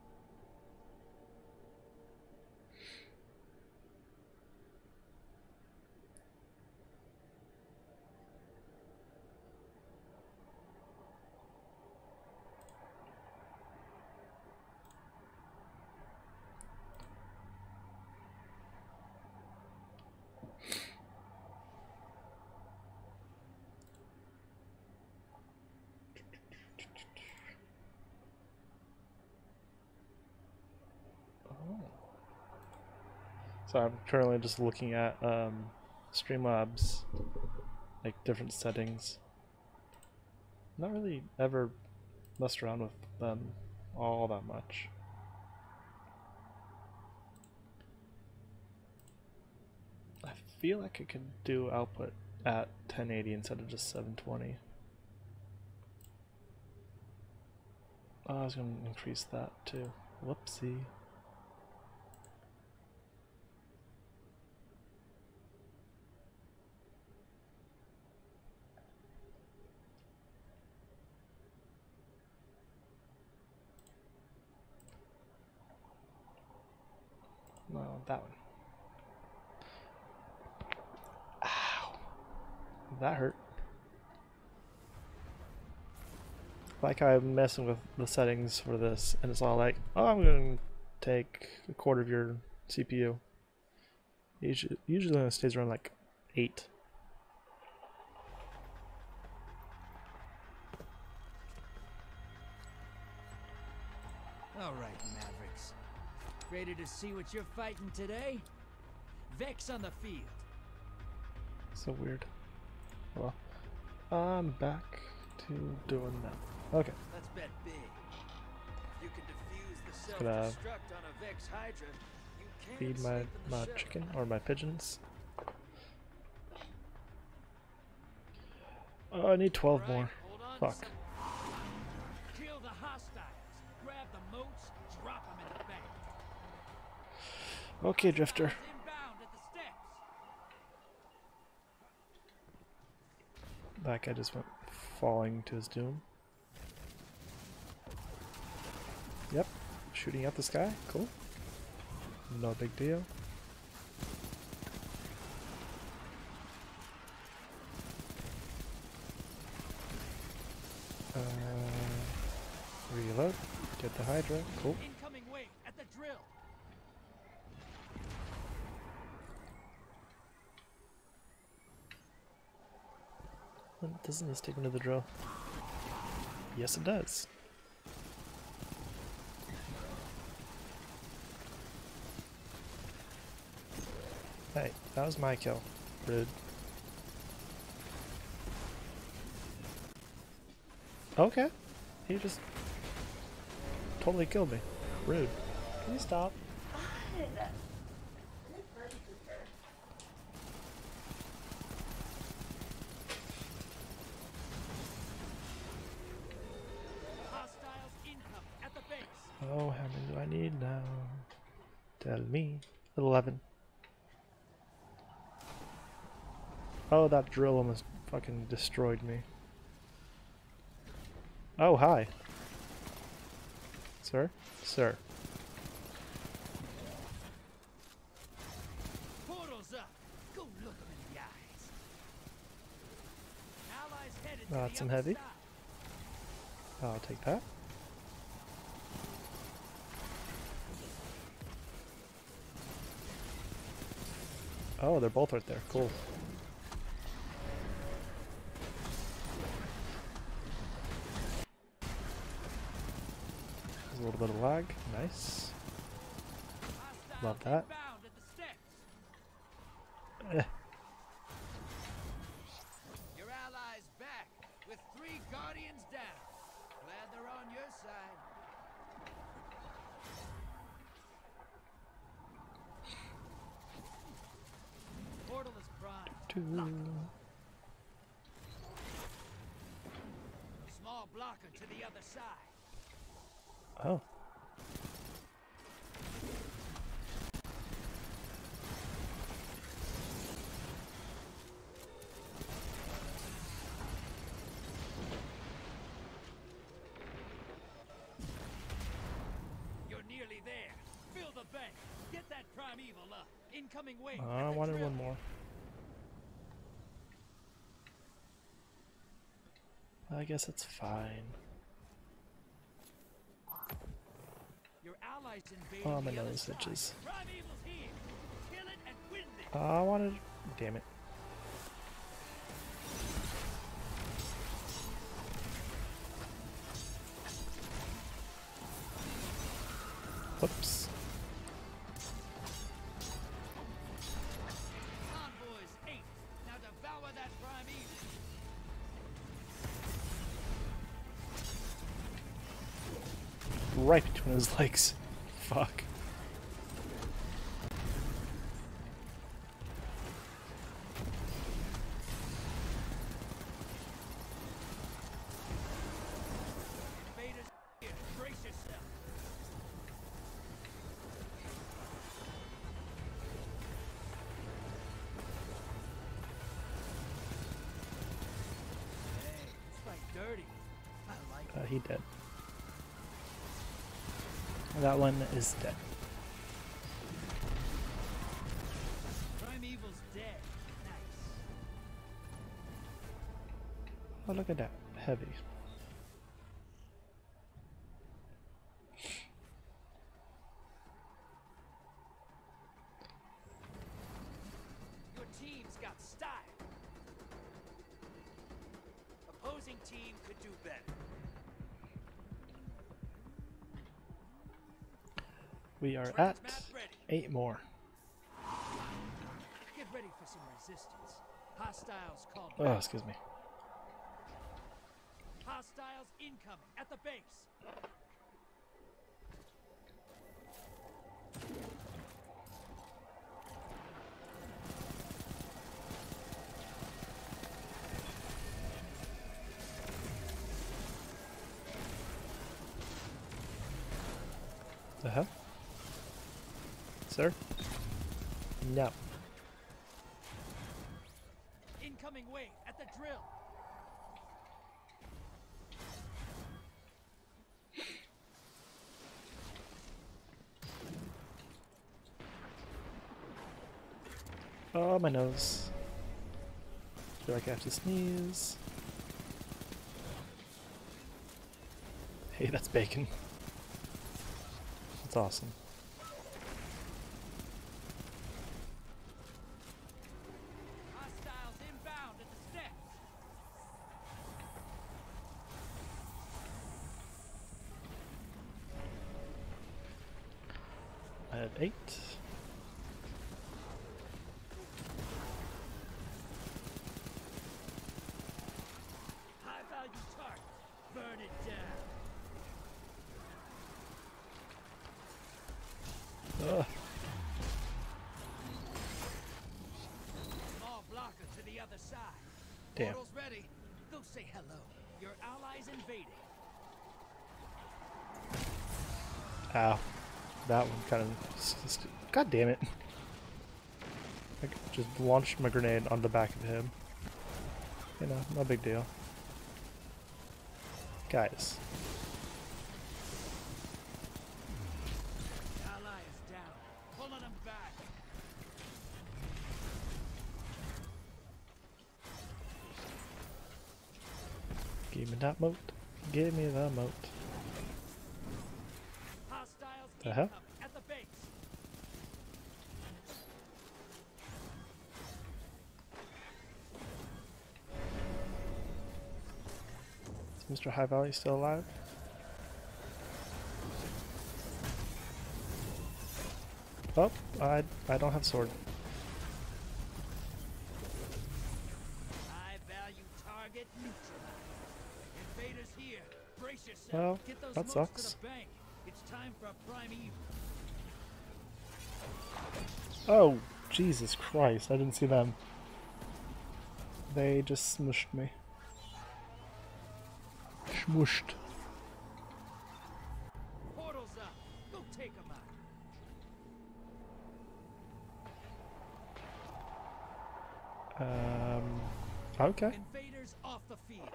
So I'm currently just looking at um, Streamlabs, like different settings. Not really ever messed around with them all that much. I feel like I could do output at ten eighty instead of just seven twenty. Oh, I was going to increase that too. Whoopsie. No, that one. Ow. That hurt. Like I'm messing with the settings for this, and it's all like, oh, I'm going to take a quarter of your C P U. Usually, usually it stays around like eight. All right, Mavericks. Ready to see what you're fighting today? Vex on the field. So weird. Well, I'm back to doing that. Okay. Let's bet big. If you can defuse the Gonna self-destruct on a Vex Hydra, you can't feed my, sleep in the my shell. chicken or my pigeons. Oh, I need twelve Right, more. hold on to Fuck. some- Kill the hostiles. Grab the moats, drop them in the bank. Okay, Drifter. Inbound at the steps. That guy just went falling to his doom. Yep, shooting at the sky. Cool. No big deal. Uh, Reload. Get the Hydra. Cool. Incoming wave at the drill. Doesn't this take me to the drill? Yes, it does. Hey, that was my kill. Rude. Okay. He just totally killed me. Rude. Can you stop? God. This bird creeper. Hostiles incoming at the base. Oh, how many do I need now? Tell me. eleven. Oh, that drill almost fucking destroyed me. Oh, hi. Sir? Sir. Portals up. Go look them in the eyes. Allies headed Oh, to that's the some other heavy. side. I'll take that. Oh, they're both right there. Cool. There's a little bit of lag. Nice. Hostiles Love that. inbound at the steps. Eh. Your allies back with three guardians down. Glad they're on your side. Portal is primed. Two. Small blocker to the other side. Oh. You're nearly there. Fill the bank. Get that primeval up. Incoming wave. I at the wanted drill. one more. I guess it's fine. Your allies invaded Oh, my the other nose side. itches. Primeval's here. Kill it and win this. I wanted. Damn it. Whoops. Convoys eight. Now devour that primeval. Right between his legs. Fuck. Invaders here. Brace yourself. Hey, it's like dirty. I like Uh, he dead. That one is dead. Primeval's dead. Nice. Oh, look at that. Heavy. Your team's got style. Opposing team could do better. We are Trench at map ready. eight more. Get ready for some resistance. Hostiles called Oh, back. excuse me. Hostiles incoming at the base. The hell? Sir? No. Incoming wave at the drill. Oh, my nose. feel like I have to sneeze. Hey, that's bacon. That's awesome. Hostiles inbound at the steps. At eight. High value target. Burn it down. Ugh. Small blocker to the other side. Damn. Portal's ready. Go say hello. Your allies invading. Ow. That one kind of... God damn it. I just launched my grenade on the back of him. You know, no big deal. Guys. Ally is down. Pulling them back. Give me that moat. Give me the moat. Hostiles The hell? incoming at the base. Is Mister High Valley still alive? Oh, I I don't have sword. High value target neutralized. Invaders here. Brace yourself. Well, Get those that motes sucks. to the bank. It's time for a primeval. Oh, Jesus Christ, I didn't see them. They just smushed me. Smushed. Portal's up. Go take them out. Um, okay. Invaders off the field.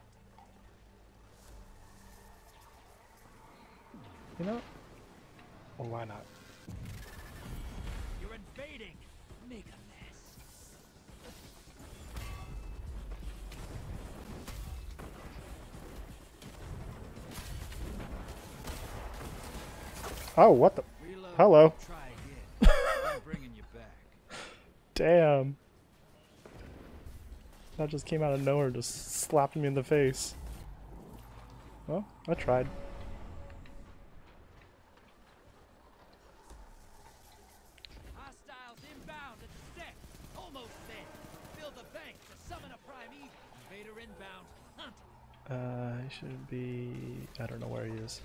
You know? Well, why not? You're invading. Make a mess. Oh, what the? Reload. Hello. Try again. I'm bringing you back. Damn. That just came out of nowhere, just slapped me in the face. Well, I tried. Hostiles inbound at the steps. Almost there. Fill the bank to summon a primeval. Invader inbound. Hunt. Uh, he should be... I don't know where he is.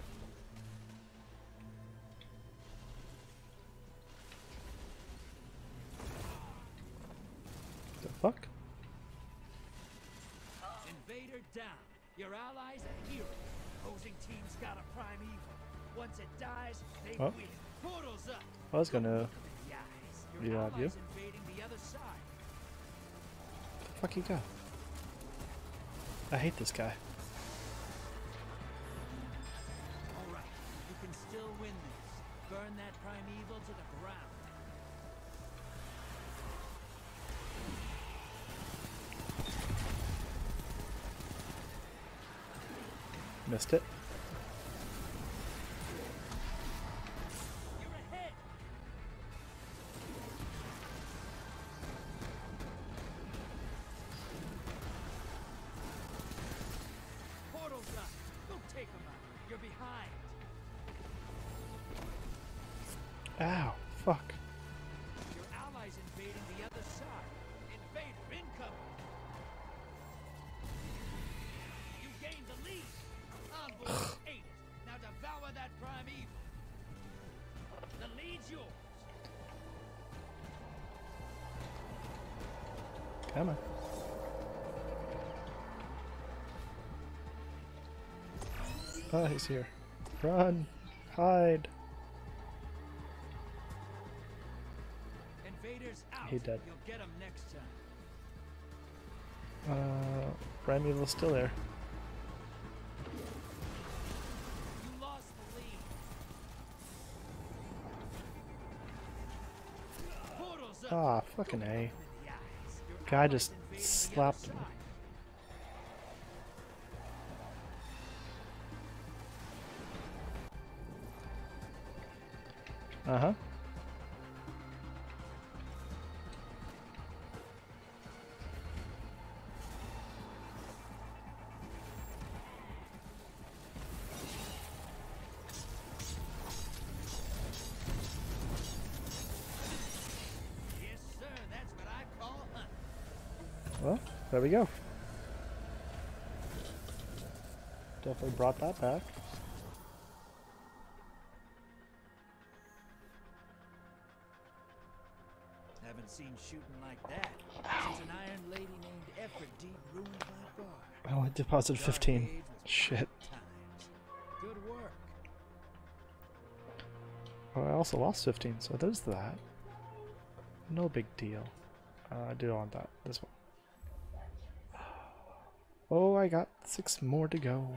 The fuck? Invader down. Your allies are heroes. Opposing team's got a primeval. Once it dies, they Oh. win. Portal's up. I was gonna... Look 'em in the eyes. Your Do that, allies you? invading the other side. The fuck you go? I hate this guy. All right, you can still win this. Burn that primeval to the ground. Missed it. You're ahead. Portal's up. Go take 'em out. You're behind. Ow, fuck. Your allies invading the other side. Invader incoming. You gained the lead. Envoy ate it. Now devour that primeval. The lead's yours. Come on. Oh, he's here. Run! Hide! Invaders out. He dead. You'll get 'em next time. Uh, Primeval's still there. You lost the lead. Portal's up. Ah, fucking A. In the eyes. Your Guy allies just invading the other slapped me. side. Uh-huh. Yes, sir. That's what I call hunting. Well, there we go. Definitely brought that back. Haven't seen shooting like that since an Iron Lady named Ephrodite ruined my bar. I only deposited Dark fifteen. Age was Shit. bright times. Good work. Well, I also lost fifteen, so there's that. No big deal. Uh, I do want that. This one. Oh, I got six more to go.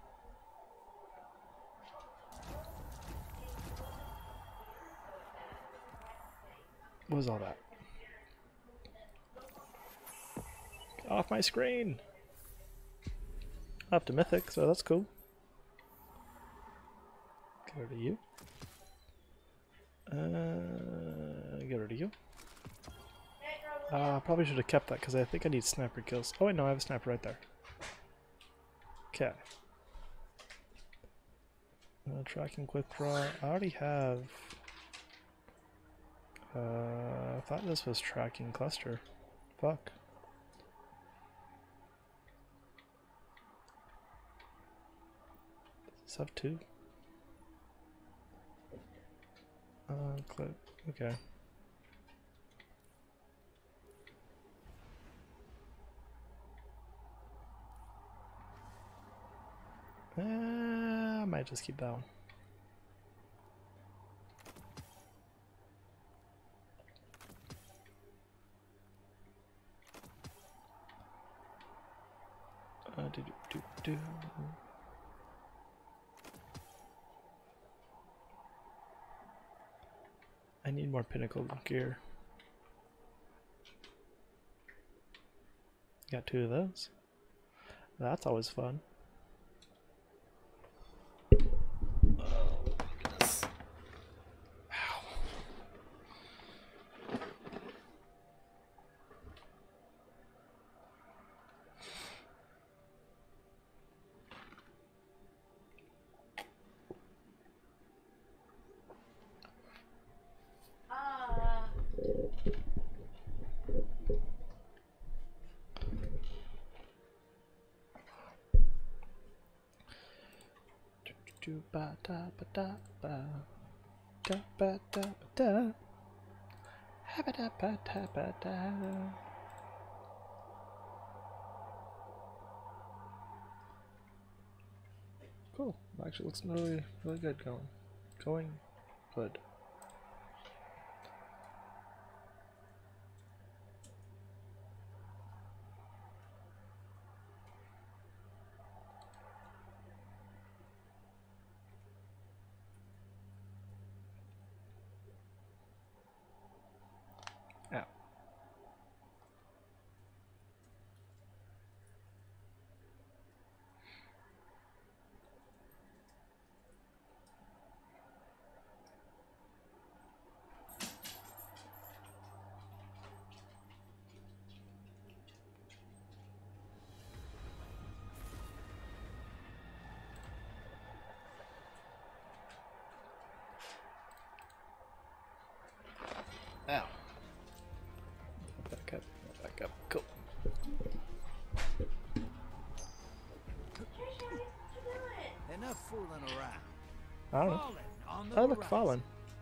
What was all that? Get off my screen! Up to Mythic, so that's cool. Get rid of you. Uh, get rid of you. Uh, probably should have kept that because I think I need sniper kills. Oh wait, no, I have a sniper right there. Okay. Uh, tracking quick draw. I already have. Uh, I thought this was tracking cluster. Fuck. Does this have two? Uh, clip. Okay. Uh, I might just keep that one. Uh, do, do, do, do. I need more pinnacle gear. Got two of those. That's always fun. Uh, Do ba da ba da ba da ba da ba da ha ba da ba da ba da. Cool. Actually, looks really really good going. Going good. Yeah. Ow. Back up, back up, cool. Enough fooling around. I don't know. Fallen on the Oh, look, horizon. fallen.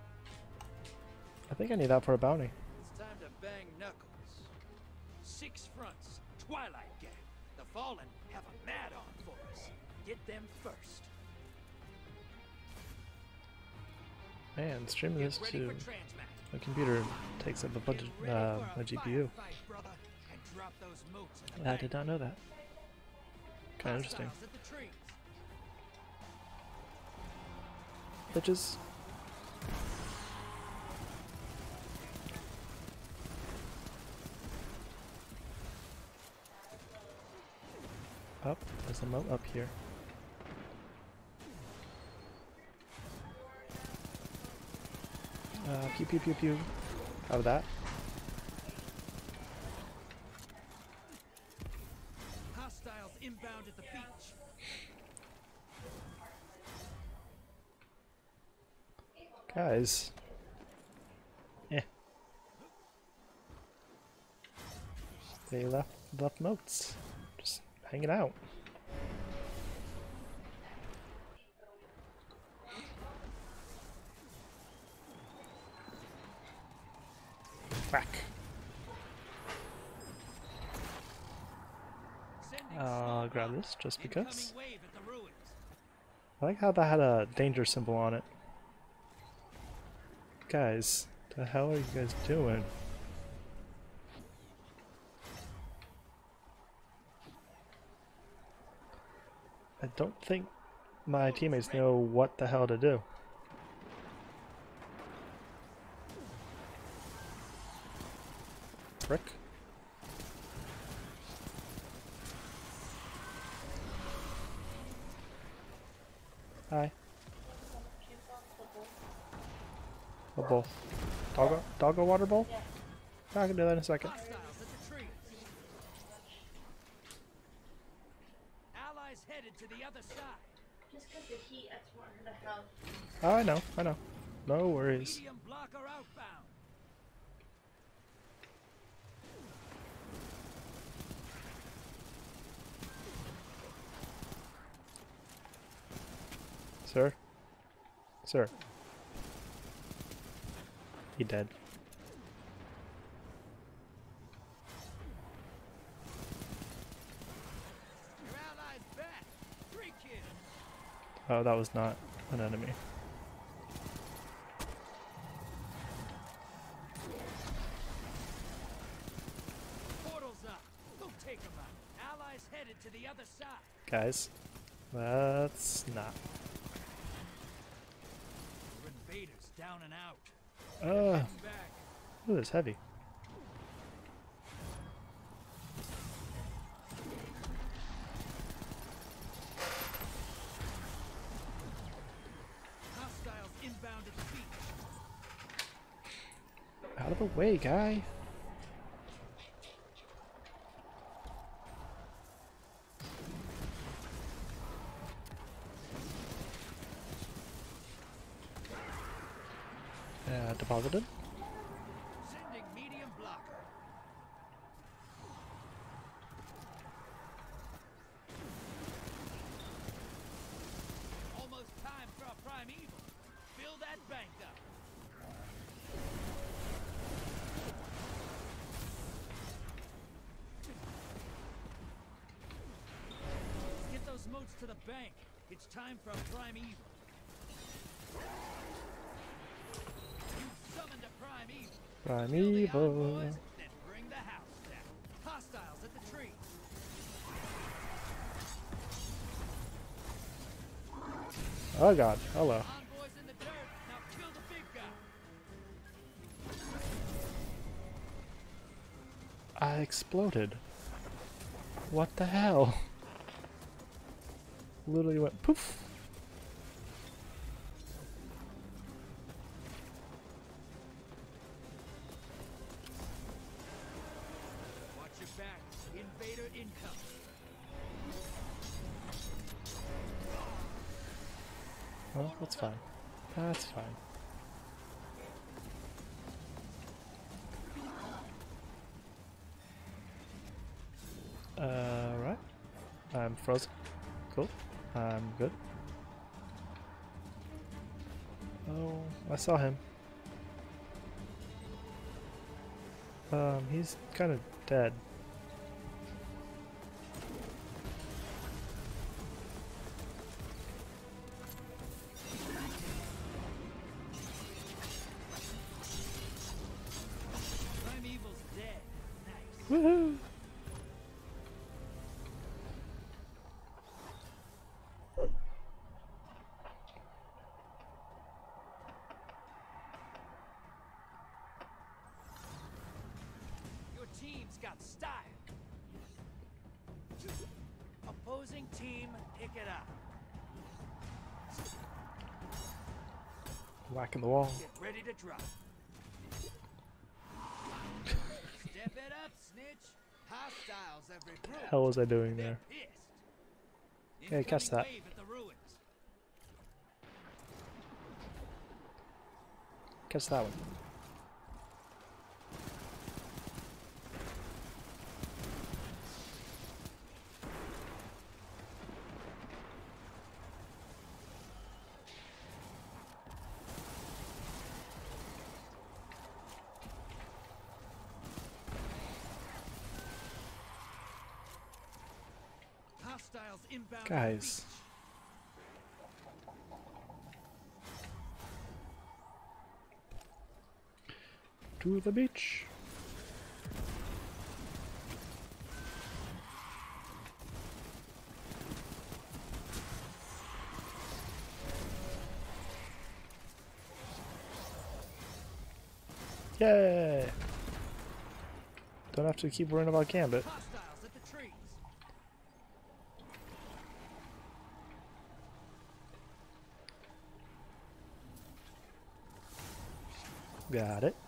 I think I need that for a bounty. It's time to bang knuckles. Six fronts, Twilight Gap. The Fallen have a mad-on for us. Get them first. Man, streaming Get this ready to for transmat. my computer takes up a bunch Get of ready uh, for a my G P U. firefight, brother, and drop those motes in the I bank. did not know that. Kind of interesting. Hostiles at the trees. Bitches. Up. There's a moat up here. Uh, pew pew pew pew. Out of that. Hostiles inbound at the beach. Guys. Eh. They left left notes. Just hanging out. Whack. Sending I'll small grab bomb. this just Incoming because. wave at the ruins. I like how that had a danger symbol on it. Guys, the hell are you guys doing? I don't think my teammates know what the hell to do. Frick. Hi. A bowl. Doggo, doggo water bowl? Yeah. Yeah, I can do that in a second. Hostiles at the trees. Allies headed to the other side. Just because the heat, I just want her to have. Oh, I know, I know. No worries. Medium blocker outbound. Sir? Sir. He dead. Your allies back. Three kills. Oh, that was not an enemy. Portals up. Go take them out. Allies headed to the other side. Guys, let's not. Your invaders down and out. Uh, Heading back. ooh, it's heavy. Hostiles inbound at the beach. Out of the way, guy. Uh, deposited. Sending medium blocker. Almost time for a primeval. Fill that bank up. Get those moats to the bank. It's time for a primeval. You summoned a primeval. Primeval. Boys, then bring the house down. Hostiles at the tree. Oh god, hello. Envoys in the dirt. Now kill the big guy. I exploded. What the hell? Literally went poof. Watch your back. Invader incoming. Well, that's fine. That's fine. Uh, right. I'm frozen. Cool. I'm good. Oh, I saw him. Um, he's kind of dead. Primeval's dead. Nice. Woohoo! Your team's got style. Opposing team, pick it up. Whacking the wall. Get ready to drop. Step it up, snitch. Hostiles have regrouped. Hell was I doing They're there? pissed. Yeah, catch Incoming that. wave at the ruins. Catch that one. Hostiles inbound. Guys. To the beach. Yay! Don't have to keep worrying about Gambit. Hostiles at the trees. Got it.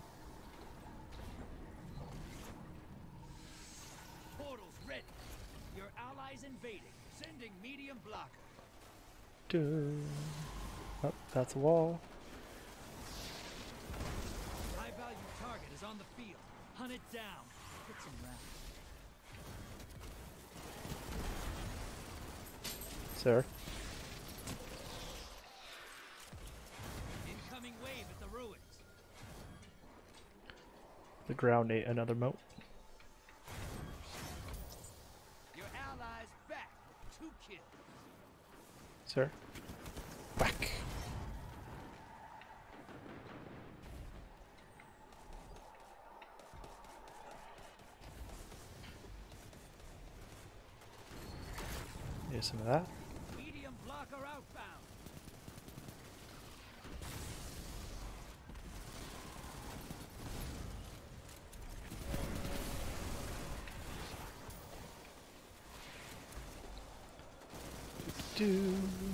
Portals ready. Your allies invading. Sending medium blocker. Doo. Oh, that's a wall. High value target is on the field. Hunt it down. Hit some rounds. Sir. Incoming wave at the ruins. The ground ate another moat. Your allies back. Two kills. Sir. Whack. Here's some of that. Medium blocker outbound. Do.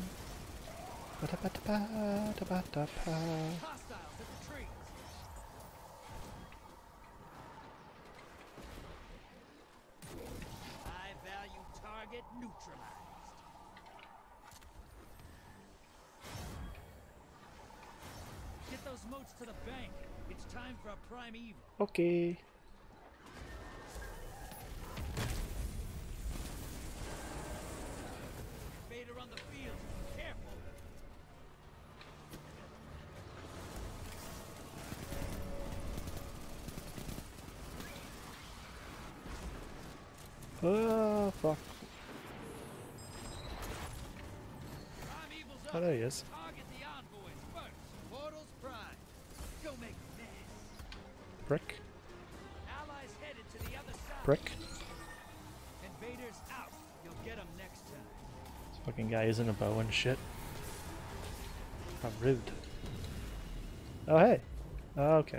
Ba-da-ba-da-ba-da-ba-da-ba. Hostiles at the trees. High value target neutralized. Get those moats to the bank. It's time for a prime evil. Okay. Invader on the field. Careful. Oh, fuck. Prime evil's up. Oh, there he is. Target the envoys first. Portals prime. Go make a mess. Brick. Allies headed to the other side. Brick. Invaders out. You'll get them next time. This fucking guy using a bow and shit. How rude. Oh, hey. Oh, okay.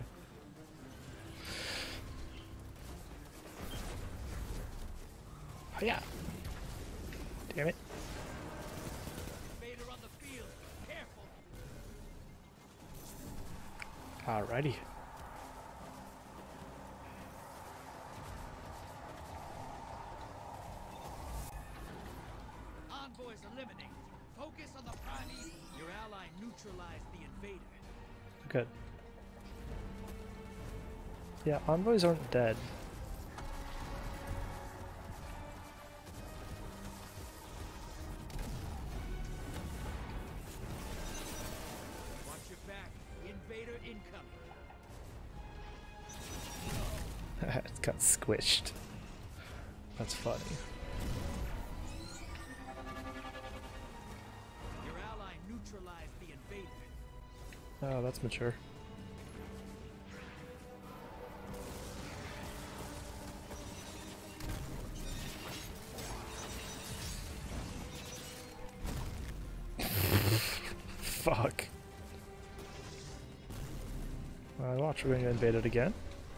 Oh, yeah. Damn it. Invader on the field. Careful. Alrighty. Envoys eliminated. Focus on the prime evil. Your ally neutralized the invader. Good. Yeah, envoys aren't dead. Watch your back. Invader incoming. It got squished. That's funny. Your ally neutralized the invader. Oh, that's mature. Fuck. Well, watch, we're gonna get invaded again.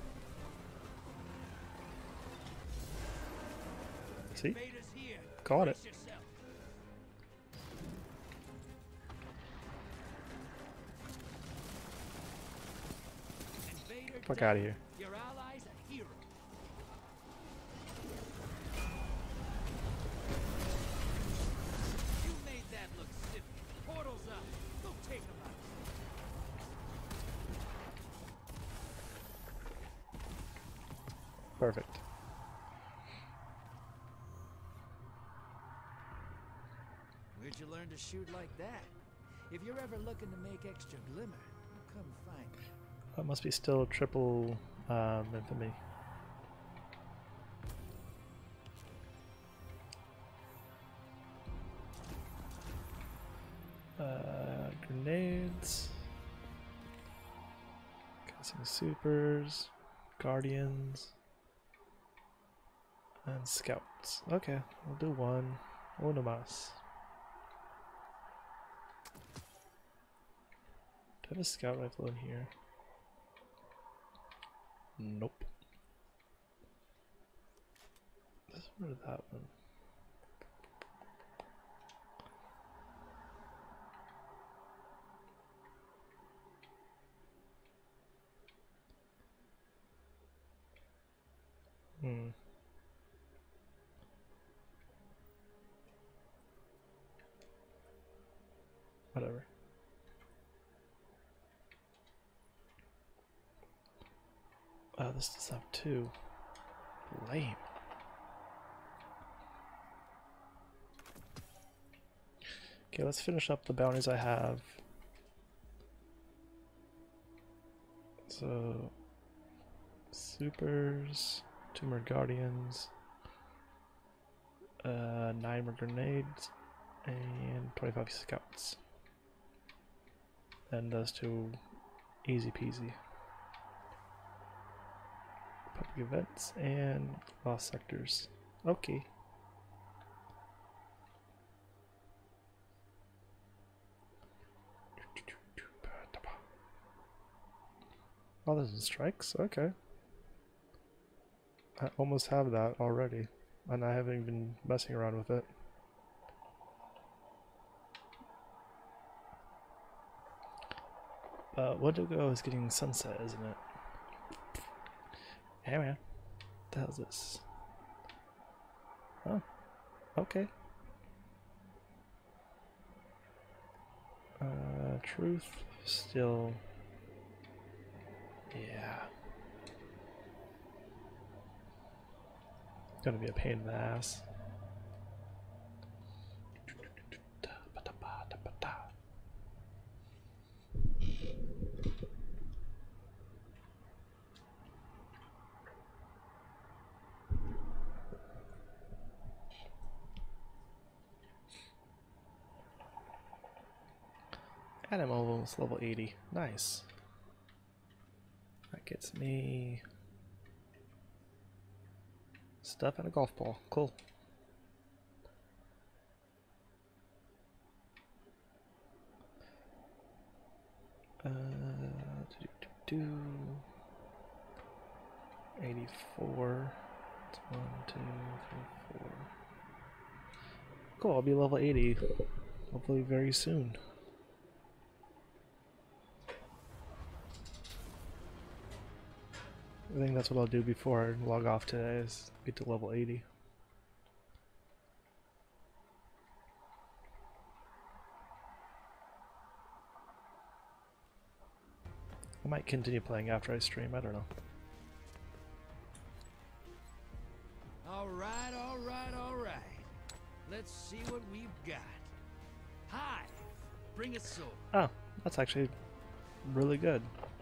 See? Invaders here. Got it. Brace yourself. Fuck out of here. Your ally's a hero. You made that look simple. Portal's up. Go take him out. Perfect. Where'd you learn to shoot like that? If you're ever looking to make extra glimmer, come find me. That must be still triple um, infamy. Uh, grenades. Casting supers. Guardians. And scouts. Okay, we'll do one. Uno más. Do I have a scout rifle in here? Nope. This one or that one? Hmm. Whatever. Oh, this does have two. Lame. Okay, let's finish up the bounties I have. So, supers, two more guardians, uh, nine more grenades, and twenty-five scouts. And those two, easy peasy. Public events and lost sectors. Okay. Oh, there's strikes? Okay. I almost have that already, and I haven't been messing around with it. Uh, Wendigo is getting sunset, isn't it? Hey man, what the hell is this? Oh, okay. Uh, truth, still, yeah. Gonna be a pain in the ass. And I'm almost level eighty. Nice. That gets me stuff and a golf ball. Cool. Uh, do, do, do. eighty-four. That's one, two, three, four. Cool, I'll be level eighty. Hopefully very soon. I think that's what I'll do before I log off today, is get to level eighty. I might continue playing after I stream, I don't know. Alright, alright, alright. Let's see what we've got. Hive, bring a sword. Oh, that's actually really good.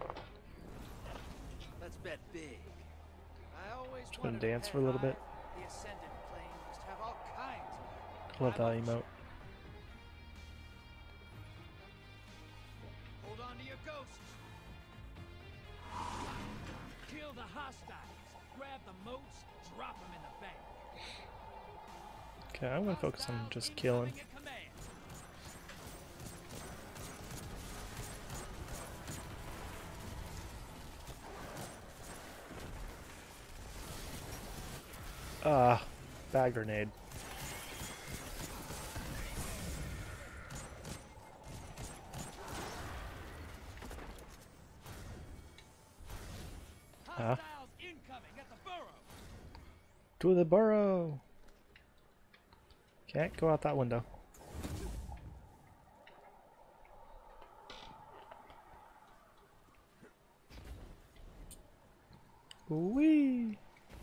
Let's bet big. I always Just gonna wondered if dance that for a little bit. Hive, the Ascendant Plane, must have all kinds of Love that I'm emote. Hold on to your ghosts. Kill the hostiles. Grab the moats. Drop them in the bank. Okay, I'm gonna focus on just killing. Incoming at command. Ah, bad grenade. To the burrow. Can't go out that window. Whee!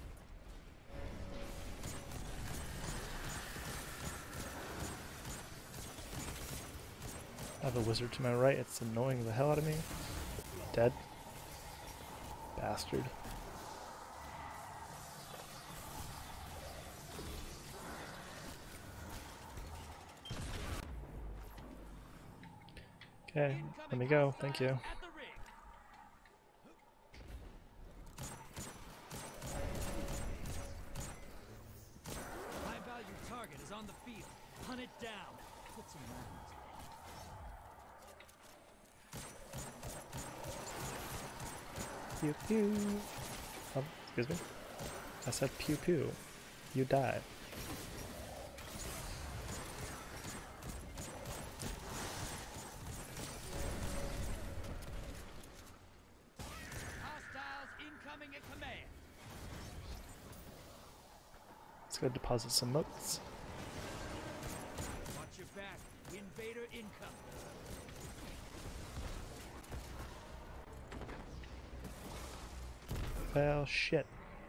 I have a wizard to my right. It's annoying the hell out of me. Dead. Bastard. Okay, let me go. Thank you. High value target is on the field. Hunt it down. Put some rounds. Pew pew. Oh, excuse me. I said pew pew. You die. Hostiles incoming at command. Let's go deposit some motes. Watch your back. Invader incoming. Well, shit.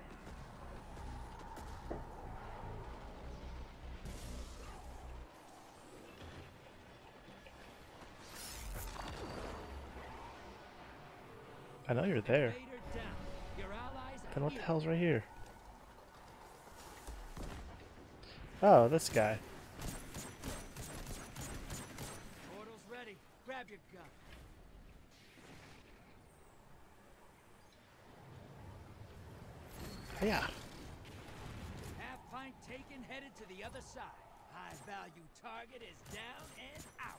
I know you're there. Invader down. Your allies are Then what the here. hell's right here? Oh, this guy. Portal's ready. Grab your gun. Yeah. Half pint taken, headed to the other side. High value target is down and out.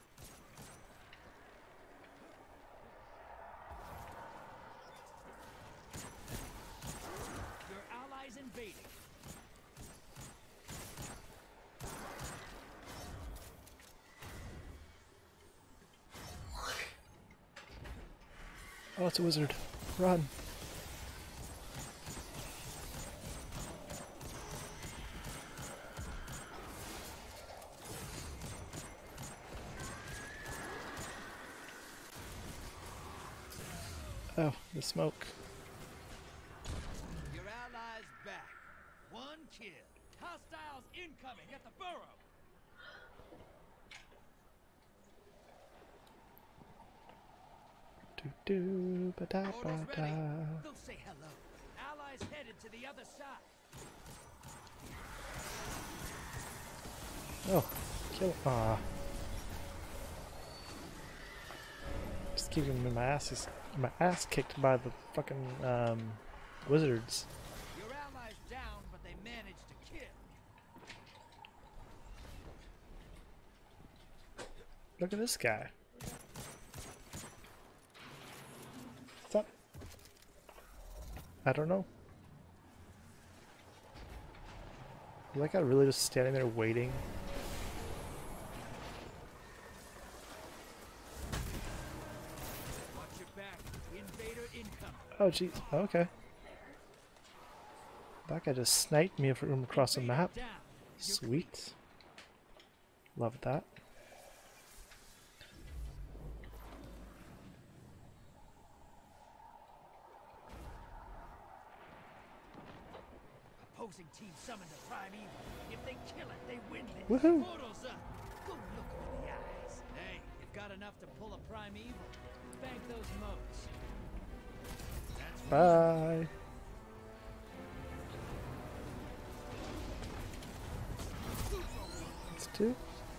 Your allies invading. Oh, it's a wizard. Run. Oh, the smoke. Your allies back. One kill. Hostiles incoming at the burrow. Do do ba da ba Portal's da. ready. Go say hello. Allies headed to the other side. Oh, kill. Ah. Just keeping my ass is my ass kicked by the fucking um wizards. Your allies down, but they managed to kill. Look at this guy. What's up? I don't know. Is that guy really just standing there waiting? Watch your back. Invader incoming. Oh jeez. Okay. That guy just sniped me from across the map. Down. Sweet. Love that. Opposing team summoned a primeval. If they kill it, they win this. Woohoo. Portal's up. Go look him in the eyes. Hey, you've got enough to pull a primeval. Bank those motes. That's Bye. Let's do.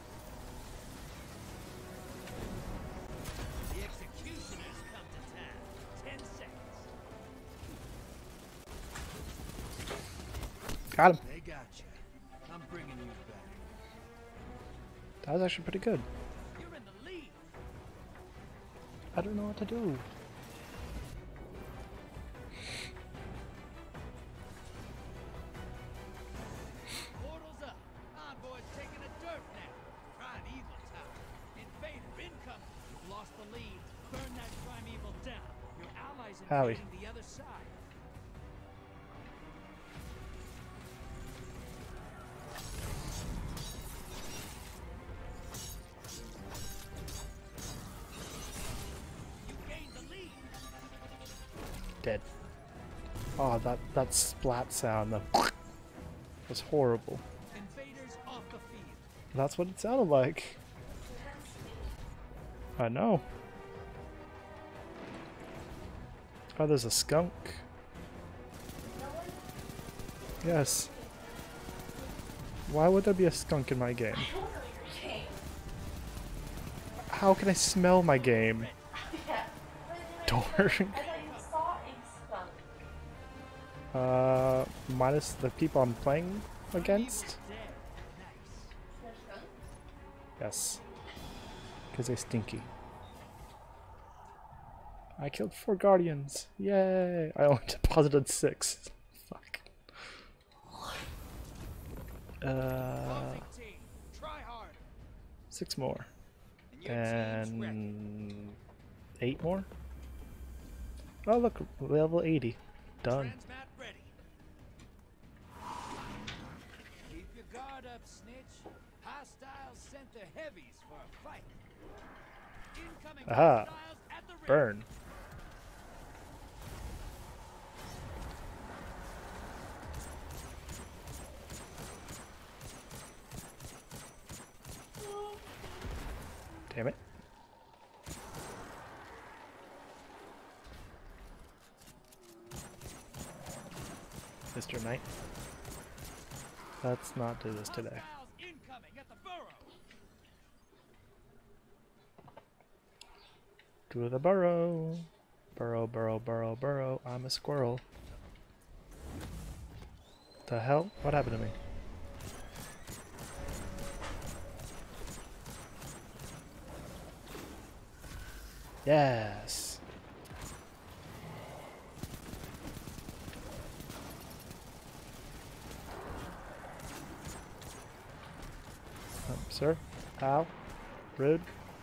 the executioners come to town. Ten seconds. Got him. They got you. I'm bringing you back. That was actually pretty good. You're in the lead. I don't know what to do. Portal's up. Envoy's taking a dirt nap. Primeval tower. Invader incoming. You've lost the lead. Burn that primeval down. Your allies Howie. invading the other side. Dead. Oh, that, that splat sound that was horrible. Invaders off the field. That's what it sounded like. I know. Oh, there's a skunk. Yes. Why would there be a skunk in my game? I don't know your game. How can I smell my game? Yeah. But Don't. I thought you saw a skunk. Uh, minus the people I'm playing against? Dead. Nice. There's skunk? Yes. Because they stinky. I killed four guardians. Yay! I only deposited six. Fuck. Uh, Opposing team, try harder. six more. And your team's ready. And eight more? Oh look, level eighty. Done. Transmat ready. Keep your guard up, Snitch. Hostiles sent their heavies for a fight. Incoming Aha. hostiles at the ring. Burn. Damn it. Mister Knight. Let's not do this today. Hostiles incoming at the burrow. To the burrow. Burrow, burrow, burrow, burrow. I'm a squirrel. The hell? What happened to me? Yes. Um, sir? Ow. Rude.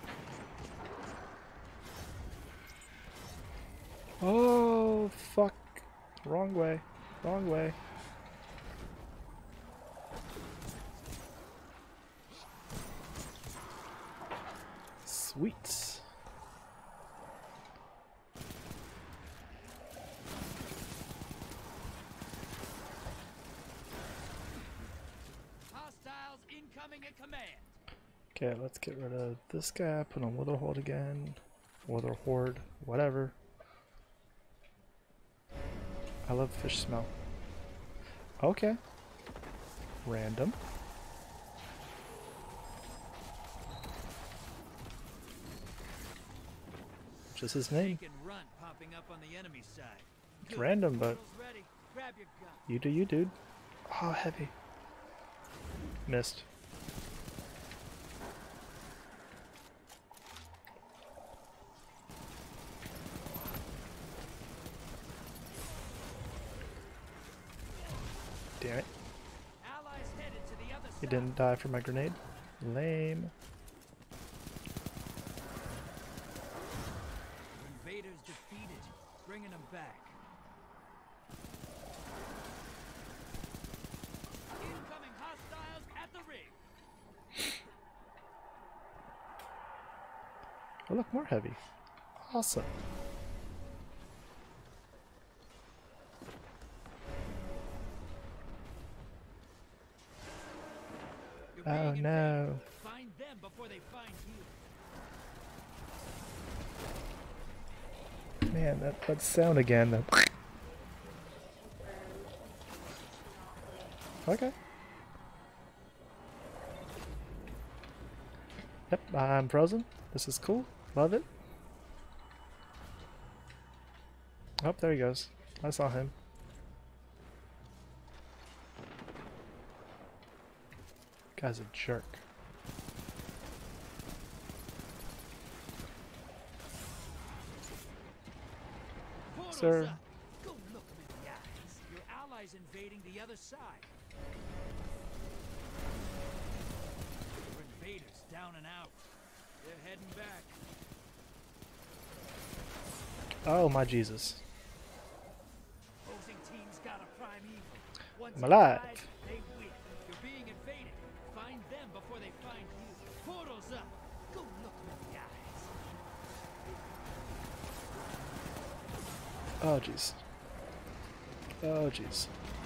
Oh, fuck. Wrong way. Wrong way. Sweet. Hostiles incoming at command. Okay, let's get rid of this guy, put on Witherhold again. Witherhorde, whatever. I love fish smell. Okay. Random. Just his name. Take and run popping up on the enemy side. It's Good. random, but Portal's ready. Grab your gun. you do you, dude. Oh, heavy. Missed. Damn it. Allies headed to the other He side. didn't die for my grenade. Lame. Invaders defeated. Bringing them back. Incoming hostiles at the ring. Oh, look, more heavy. Awesome. You're Oh, being no. invaded. Find them before they find you. Man, that, that sound again. That okay. Yep, I'm frozen. This is cool. Love it. Oh, there he goes. I saw him. Guy's a jerk. Portals Sir. up. Go look them in the eyes. Your allies invading the other side. Your invaders down and out. They're heading back. Oh my Jesus. Opposing team's got a prime evil. Once I'm it alive. dies, they win. You're being invaded. Find them before they find you. Portals up. Go look them in the eyes. Oh jeez. Oh jeez.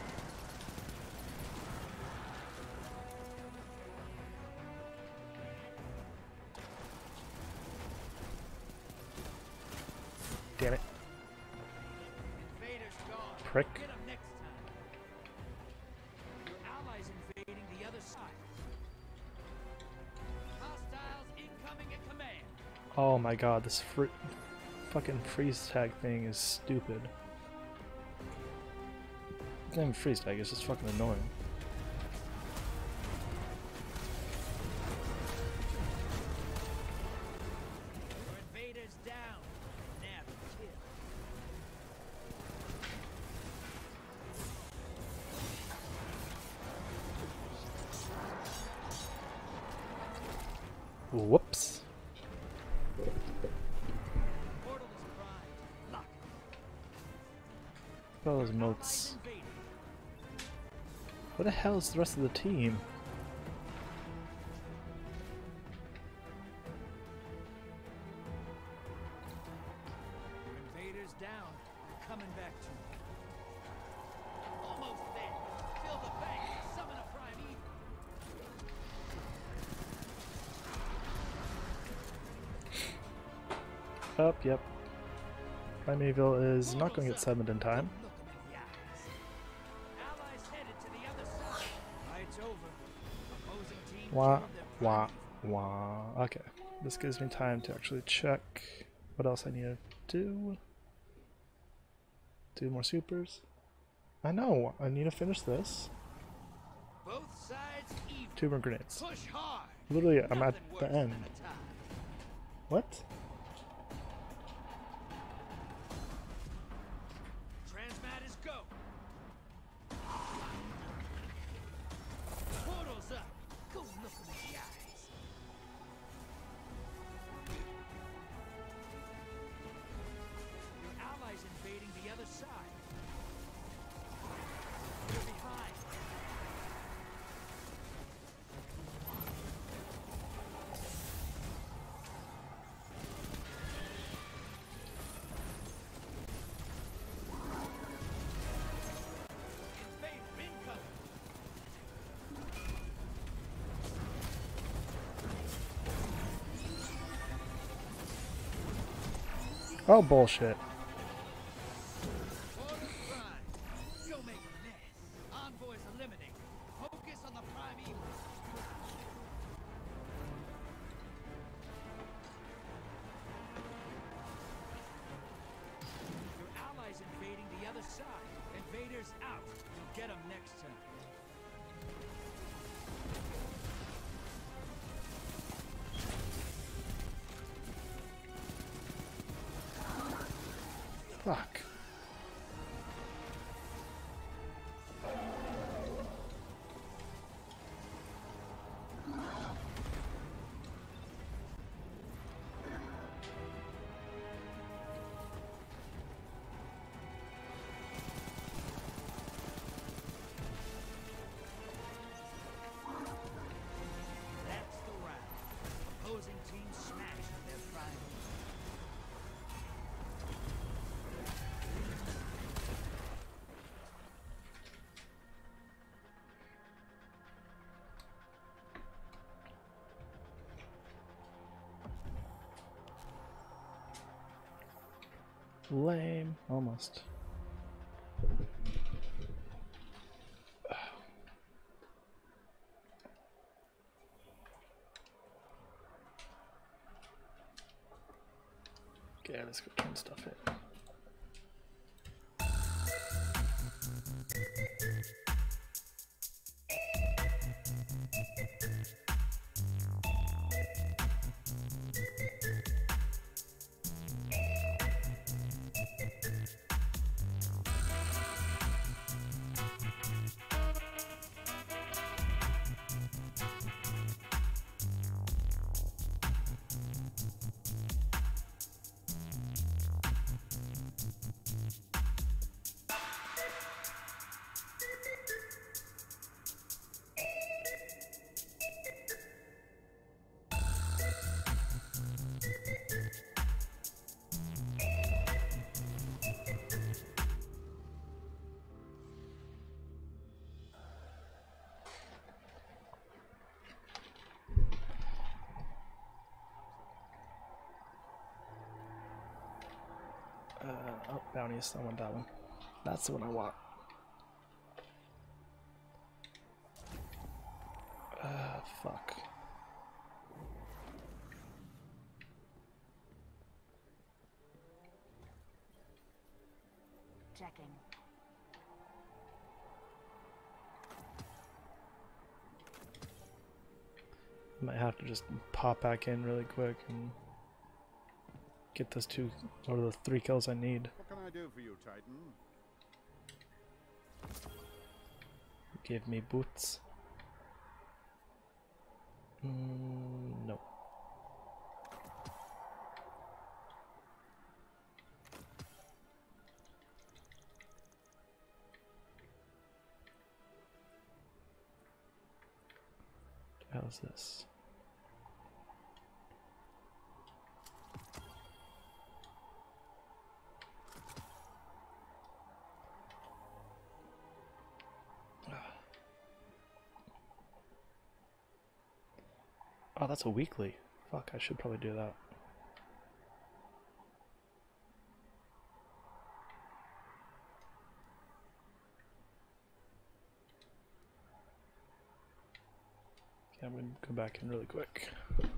Damn it. Invaders gone. Prick. Get 'em next time. Your allies invading the other side. Hostiles incoming at command. Oh my god, this fr fucking freeze tag thing is stupid. It's not even freeze tag, it's just fucking annoying. Your invaders down. Nab kill. Whoops. Portal is primed. Lock it. Those Allies motes. invading. What the hell is the rest of the team? Your invaders down. They're coming back to you. Almost there. Fill the bank. Summon a primeval. Up, yep. Primeval is not going to get summoned in time. Look 'em in the eyes. Allies headed to the other side. Fight's over. Opposing team Wah, killed their wah, primeval. wah. Okay. This gives me time to actually check what else I need to do. Do more supers. I know, I need to finish this. Both sides even. Two more grenades. Push hard. Literally, I'm at Nothing the worse end. than a tie. What? Transmat is go. Portal's up. Go look 'em in the eyes. Your allies invading the other side. You're behind. Invader incoming. Oh, bullshit. Order prime. Go make a mess. Envoys eliminated. Focus on the primeval. Your allies invading the other side. Invaders out. You'll get them next time. Fuck. That's the round. Opposing team smashed their primeval. Lame. Almost. Okay, let's go turn stuff in. Oh, bounties. I want that one. That's the one I want. Uh, fuck. Checking. Might have to just pop back in really quick and get those two or the three kills I need. What can I do for you, Titan? Give me boots. Mm, no. How's this? Oh, that's a weekly. Fuck, I should probably do that. Okay, I'm gonna go back in really quick.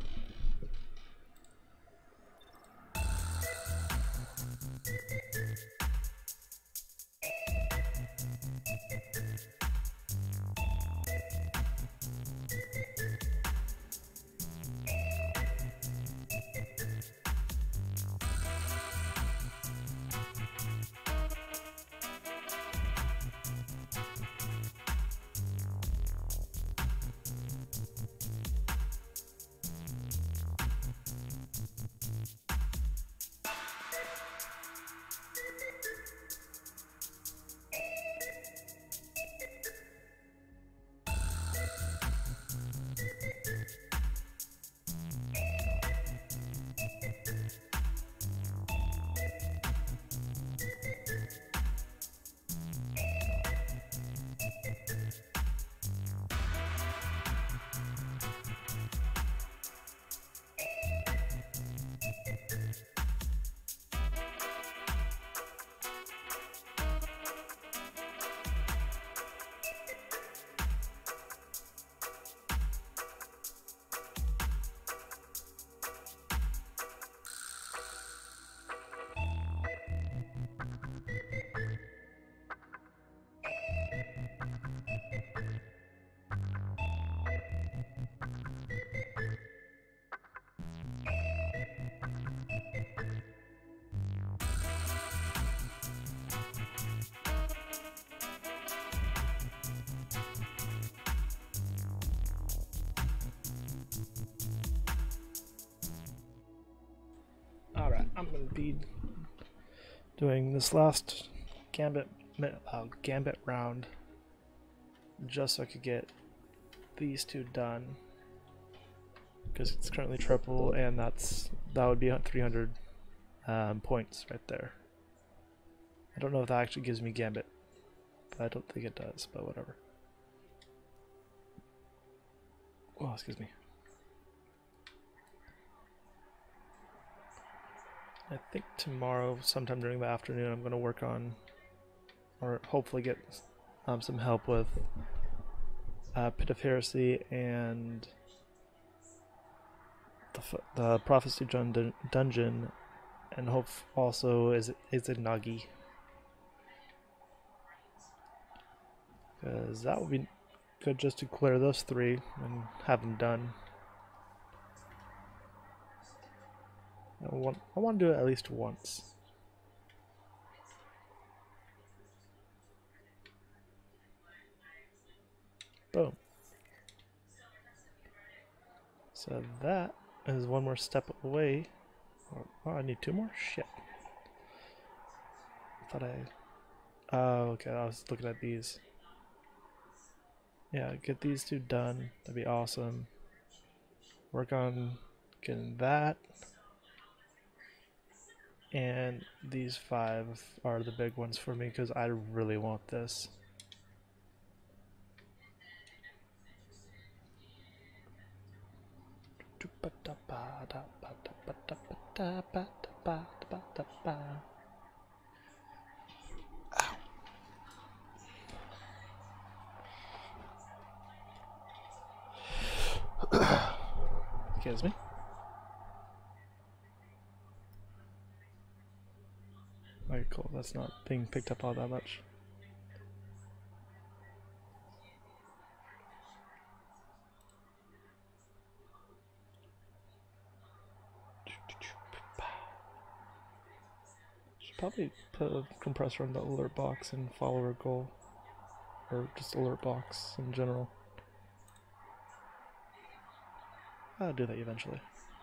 Alright, I'm gonna be doing this last gambit uh, gambit round just so I could get these two done, because it's currently triple, and that's that would be three hundred um, points right there. I don't know if that actually gives me gambit, but I don't think it does, but whatever. Oh, excuse me. I think tomorrow, sometime during the afternoon, I'm going to work on, or hopefully get um, some help with uh, Pit of Heresy and the, f the Prophecy dun Dungeon, and hope also is Izanagi. Because that would be good just to clear those three and have them done. I want, I want to do it at least once. Boom. So that is one more step away. Oh, I need two more? Shit. I thought I... Oh, okay, I was looking at these. Yeah, get these two done. That'd be awesome. Work on getting that. And these five are the big ones for me because I really want this. Excuse me. Okay, cool. That's not being picked up all that much. Should probably put a compressor on the alert box and follow our goal. Or just alert box in general. I'll do that eventually.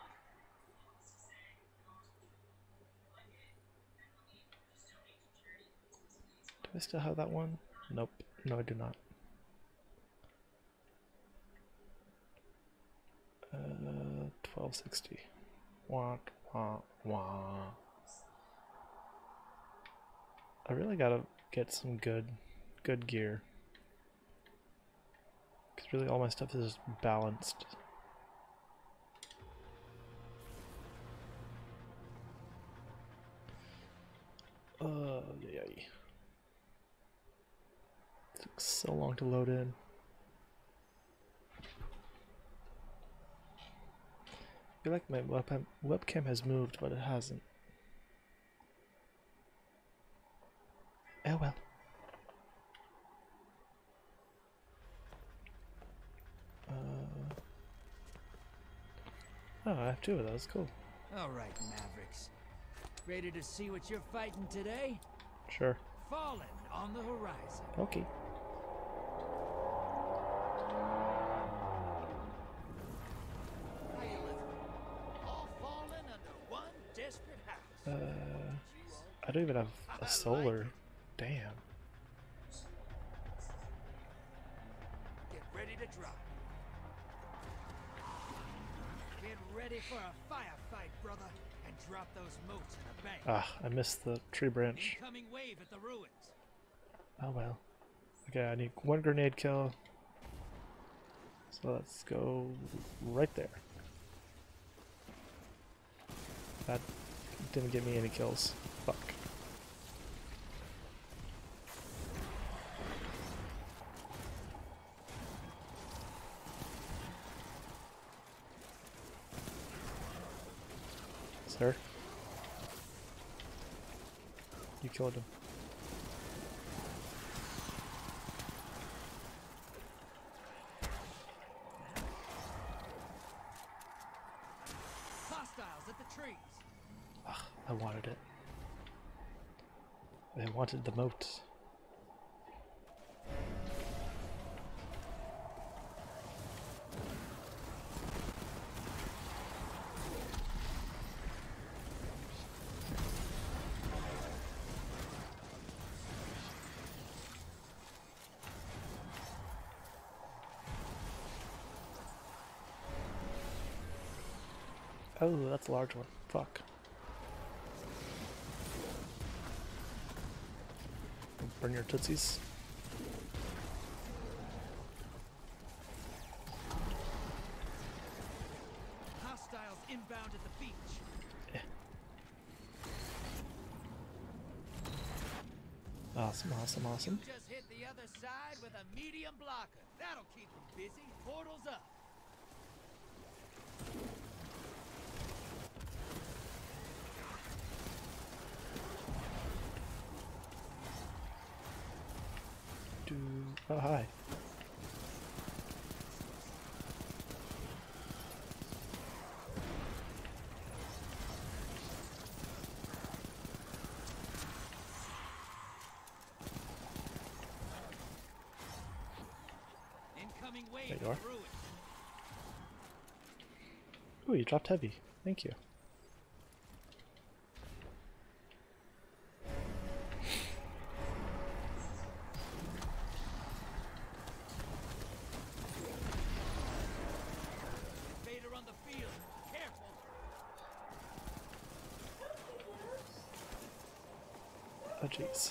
Do I still have that one? Nope. No, I do not. Uh, twelve sixty. Wah, wah, wah. I really gotta get some good, good gear. Because really all my stuff is balanced. Uh, yeah. It took so long to load in. I feel like my webcam, webcam has moved, but it hasn't. Oh well. Uh, oh, I have two of those. Cool. All right, Mavericks. Ready to see what you're fighting today? Sure. Fallen on the horizon. Okay. How you living? All fallen under one desperate house. Uh, I don't even have a solar. Damn. Get ready to drop. Get ready for a firefight, brother, and drop those moats in the bank. Ah, I missed the tree branch. Incoming wave at the ruins. Oh well. Okay, I need one grenade kill. So let's go right there. That didn't get me any kills. Fuck. Sir? You killed him. Hostiles at the trees. Ugh, I wanted it. I wanted the moat. Oh, that's a large one. Fuck. Burn your tootsies. Hostiles inbound at the beach. Eh. Awesome, awesome, awesome. You just hit the other side with a medium blocker. That'll keep them busy. Portals up. Do oh hi. Incoming wave There at you are. the ruins. Ooh, you dropped heavy. Thank you. Vader on the field. Careful. Oh jeez.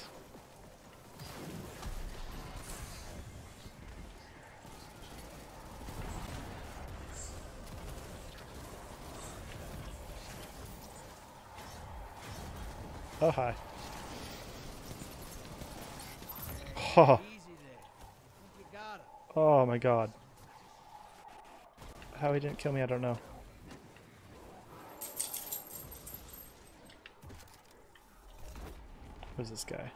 Oh hi. Oh, Easy there. Think you got him. oh my god. How he didn't kill me, I don't know. Who's this guy?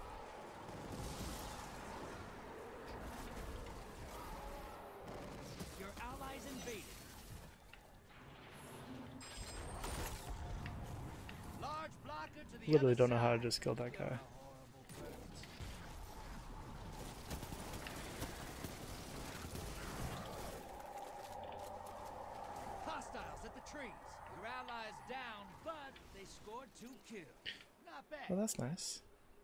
Your allies invaded. Large blocker to the Literally other don't know how to side. just kill that guy. Hostiles at the trees. Your allies down, but they scored two kills. Not bad. Well, that's nice.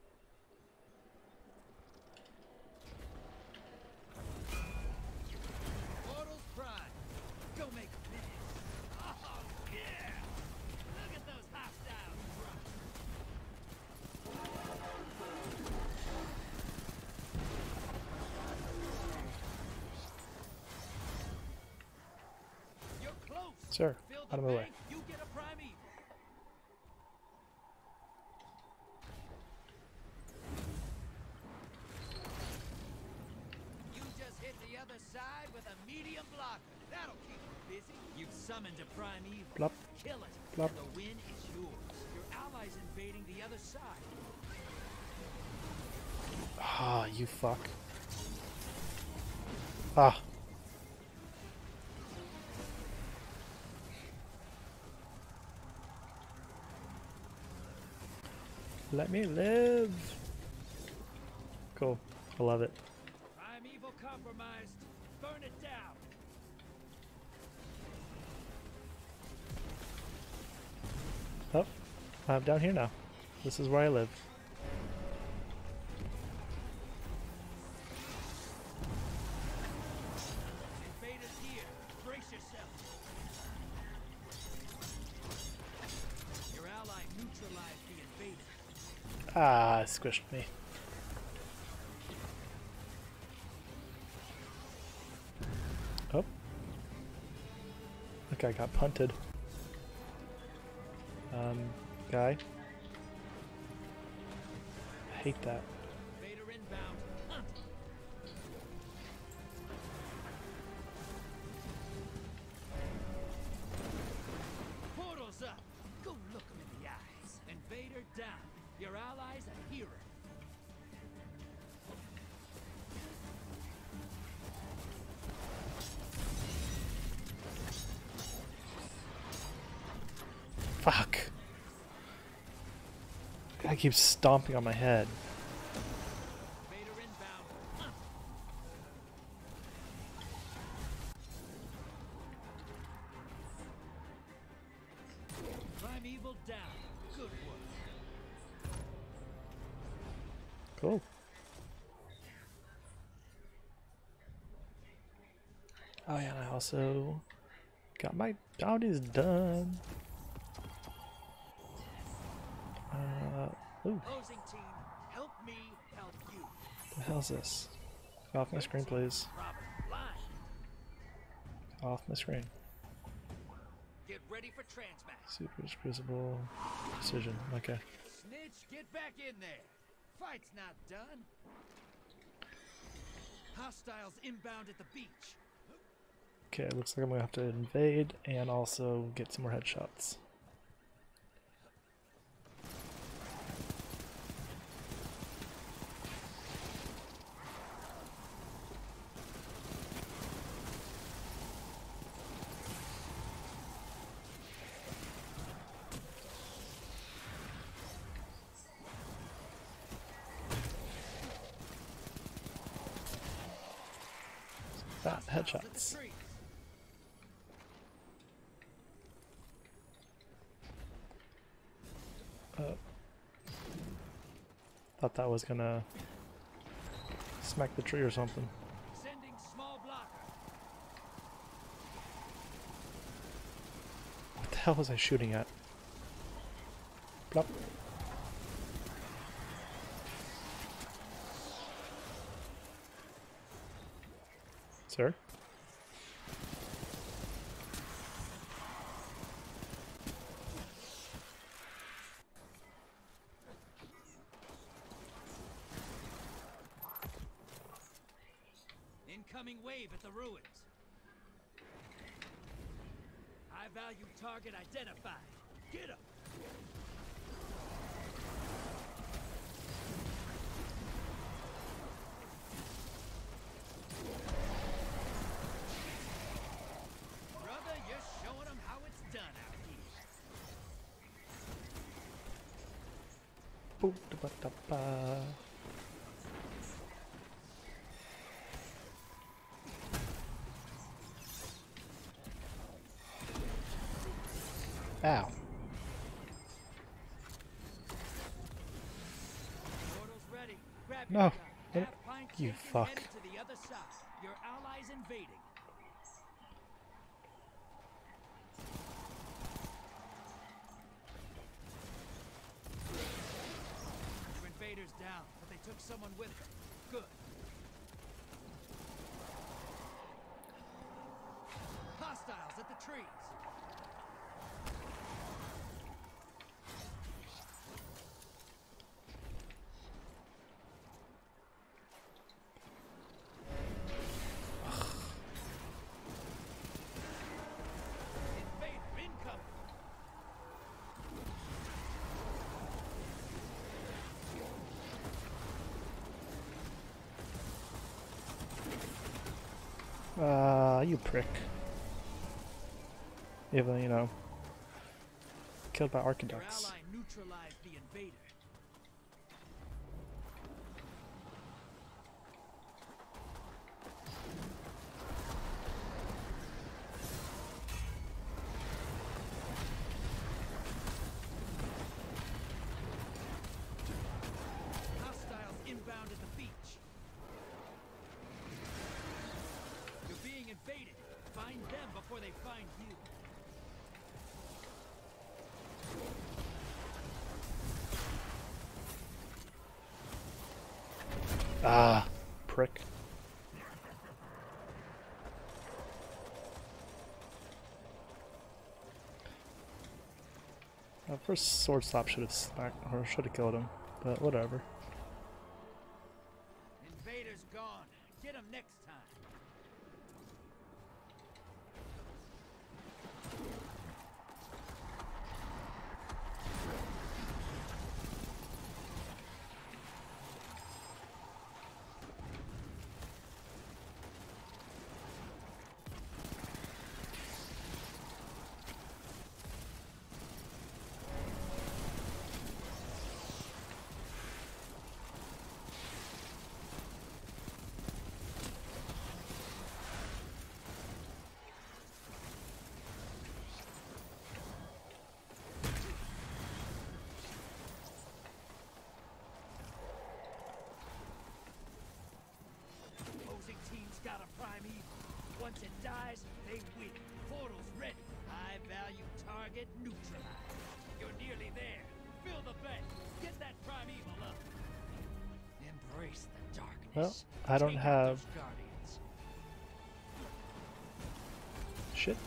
Portals Prime. Go make a miss. Oh, yeah. Look at those hostiles. You're close. Sir, Fill out of the my way. bank, you get a primeval. You just hit the other side with a medium blocker. That'll keep you busy. You've summoned a primeval. Plop. Kill it. Plop. And the win is yours. Your allies invading the other side. Ah, you fuck. Ah. Let me live. Cool. I love it. Primeval compromised. Burn it down. Oh, I'm down here now. This is where I live. Invaders here. Brace yourself. Your ally neutralized the invader. Ah, it squished me. Oh. That guy got punted. Um, guy. I hate that. Invader inbound. Hunt. Portals up. Go look him in the eyes. Invader down. Your ally's a hero. Fuck. Guy keeps stomping on my head. Invader inbound. Hunt. Primeval down. Good work. Cool. Oh yeah, and I also got my bounties done. Uh, ooh, Opposing team, help me help you. what the hell's this? Get off my screen, please. Robert, line. Get off my screen. Get ready for transmax. Super Crucible Precision. Okay. Snitch, get back in there. Fight's not done. Hostiles inbound at the beach. Okay, looks like I'm gonna have to invade and also get some more headshots. Ah, headshots. Uh, thought that was gonna smack the tree or something. Sending small blocker. What the hell was I shooting at? Plop. Sir? Incoming wave at the ruins. High value target identified. Get him. Boop, da, ba, da, ba. Ow. Portal's ready. Grab No. your gun. No. Have Pine You taken fuck. headed to the other side. Your allies invading. Your invaders down, but they took someone with them. Good. Hostiles at the trees. Invader incoming. Ah, you prick. Even, you know, killed by Your Archiducts. ally neutralized the invader. Hostiles inbound at the beach. You're being invaded. Find them before they find you. Ah, prick. Uh, first sword stop should have smacked or should have killed him, but whatever. Invader's gone. Get him next time. Opposing team's got a prime evil. Once it dies, they win. Portal's ready. High value target neutralized. You're nearly there. Fill the bank. Get that prime evil up. Embrace the darkness. Well, I don't Take out have- those guardians. Shit.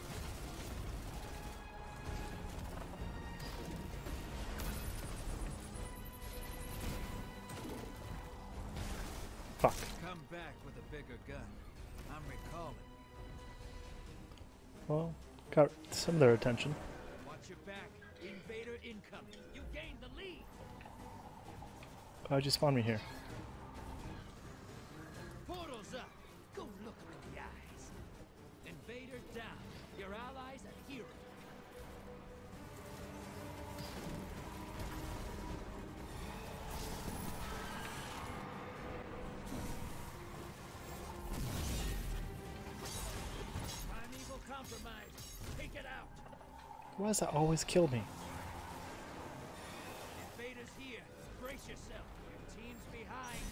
Fuck. Come back with a bigger gun. I'm recalling. Well, got some of their attention. Watch your back. Invader incoming. You gained the lead. Oh, just spawned me here. Portal's up. Go look him in the eyes. Invader down. Your allies a hero. Primeval compromised. Take it out. Why does that always kill me? Invaders here. Brace yourself. Your team's behind.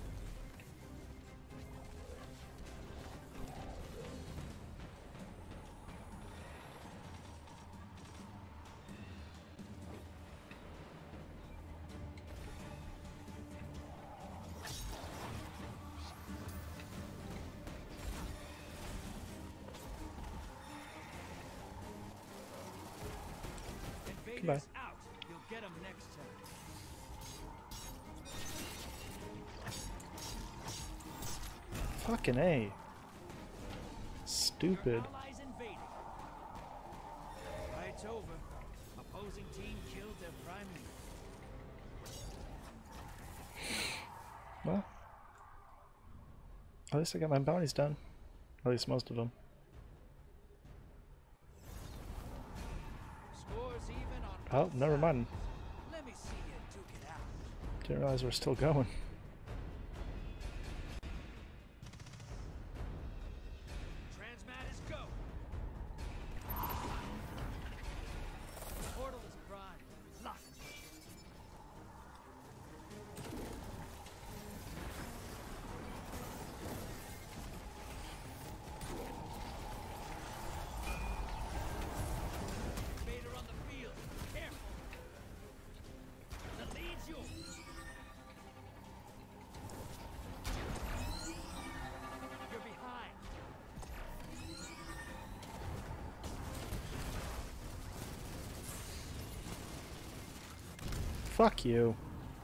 Invaders Goodbye. out. You'll get them next time. Fucking A. Stupid. Your allies invading. Fight's over. Opposing team killed their prime leader. Well, at least I got my bounties done. At least most of them. Scores even on Oh, both never sides. mind. Let me see you duke it out. Didn't realize we're still going. Transmat is go. Portal is primed. Lock it. Vader on the field. Careful. The lead's yours. You're behind. Fuck you.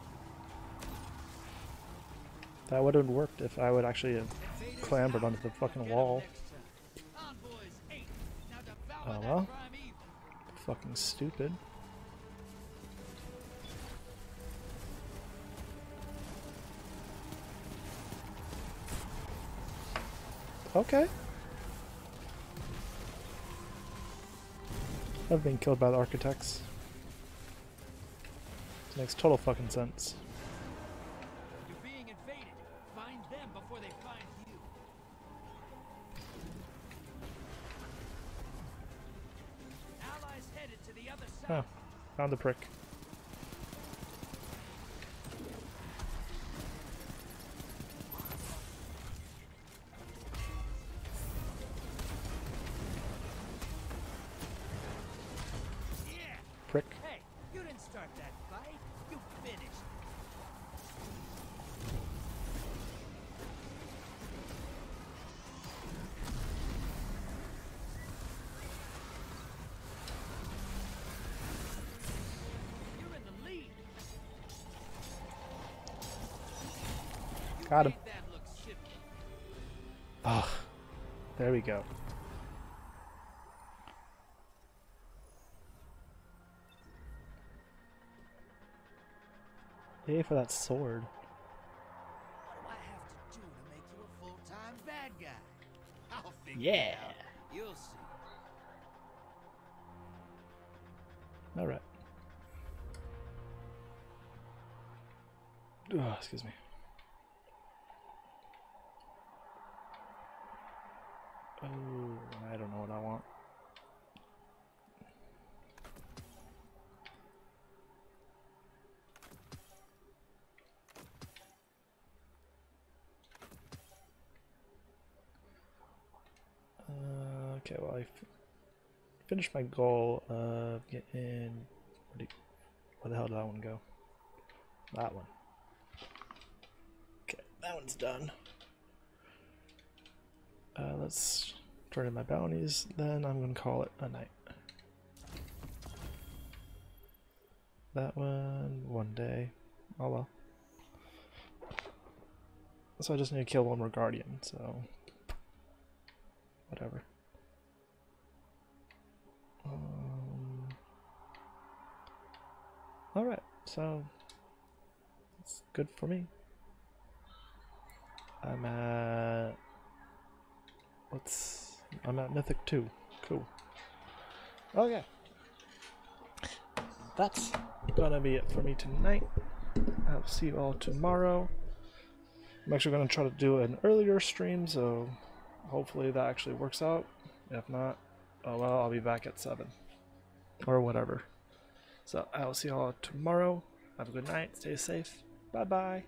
That would have worked if I would actually have Invaders clambered out. onto the fucking Get 'em wall. next time. Envoys eight. Now devour Oh that well. prime evil. Fucking stupid. Okay. I've been killed by the architects. This makes total fucking sense. You're being invaded. Find them before they find you. Allies headed to the other side. Oh, found the prick. Yeah. Prick. Hey, you didn't start that fight. You finished. You're in the lead. You Got him. made that look simple. Ah, there we go. Yay for that sword. What do I have to do to make you a full-time bad guy? I'll figure Yeah. it out. You'll see. Alright. Oh, excuse me. Oh, I don't know what I want. Uh, okay, well, I f finished my goal of getting. Where, do you, where the hell did that one go? That one. Okay, that one's done. Uh, let's turn in my bounties, then I'm going to call it a night. That one, one day. Oh well. So I just need to kill one more guardian, so whatever. Um, Alright, so it's good for me. I'm at Let's. I'm at Mythic two. Cool. Okay. That's gonna be it for me tonight. I'll see you all tomorrow. I'm actually gonna try to do an earlier stream, so hopefully that actually works out. If not, oh well, I'll be back at seven. Or whatever. So I'll see you all tomorrow. Have a good night. Stay safe. Bye bye.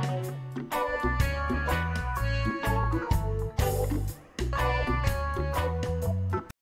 Bye.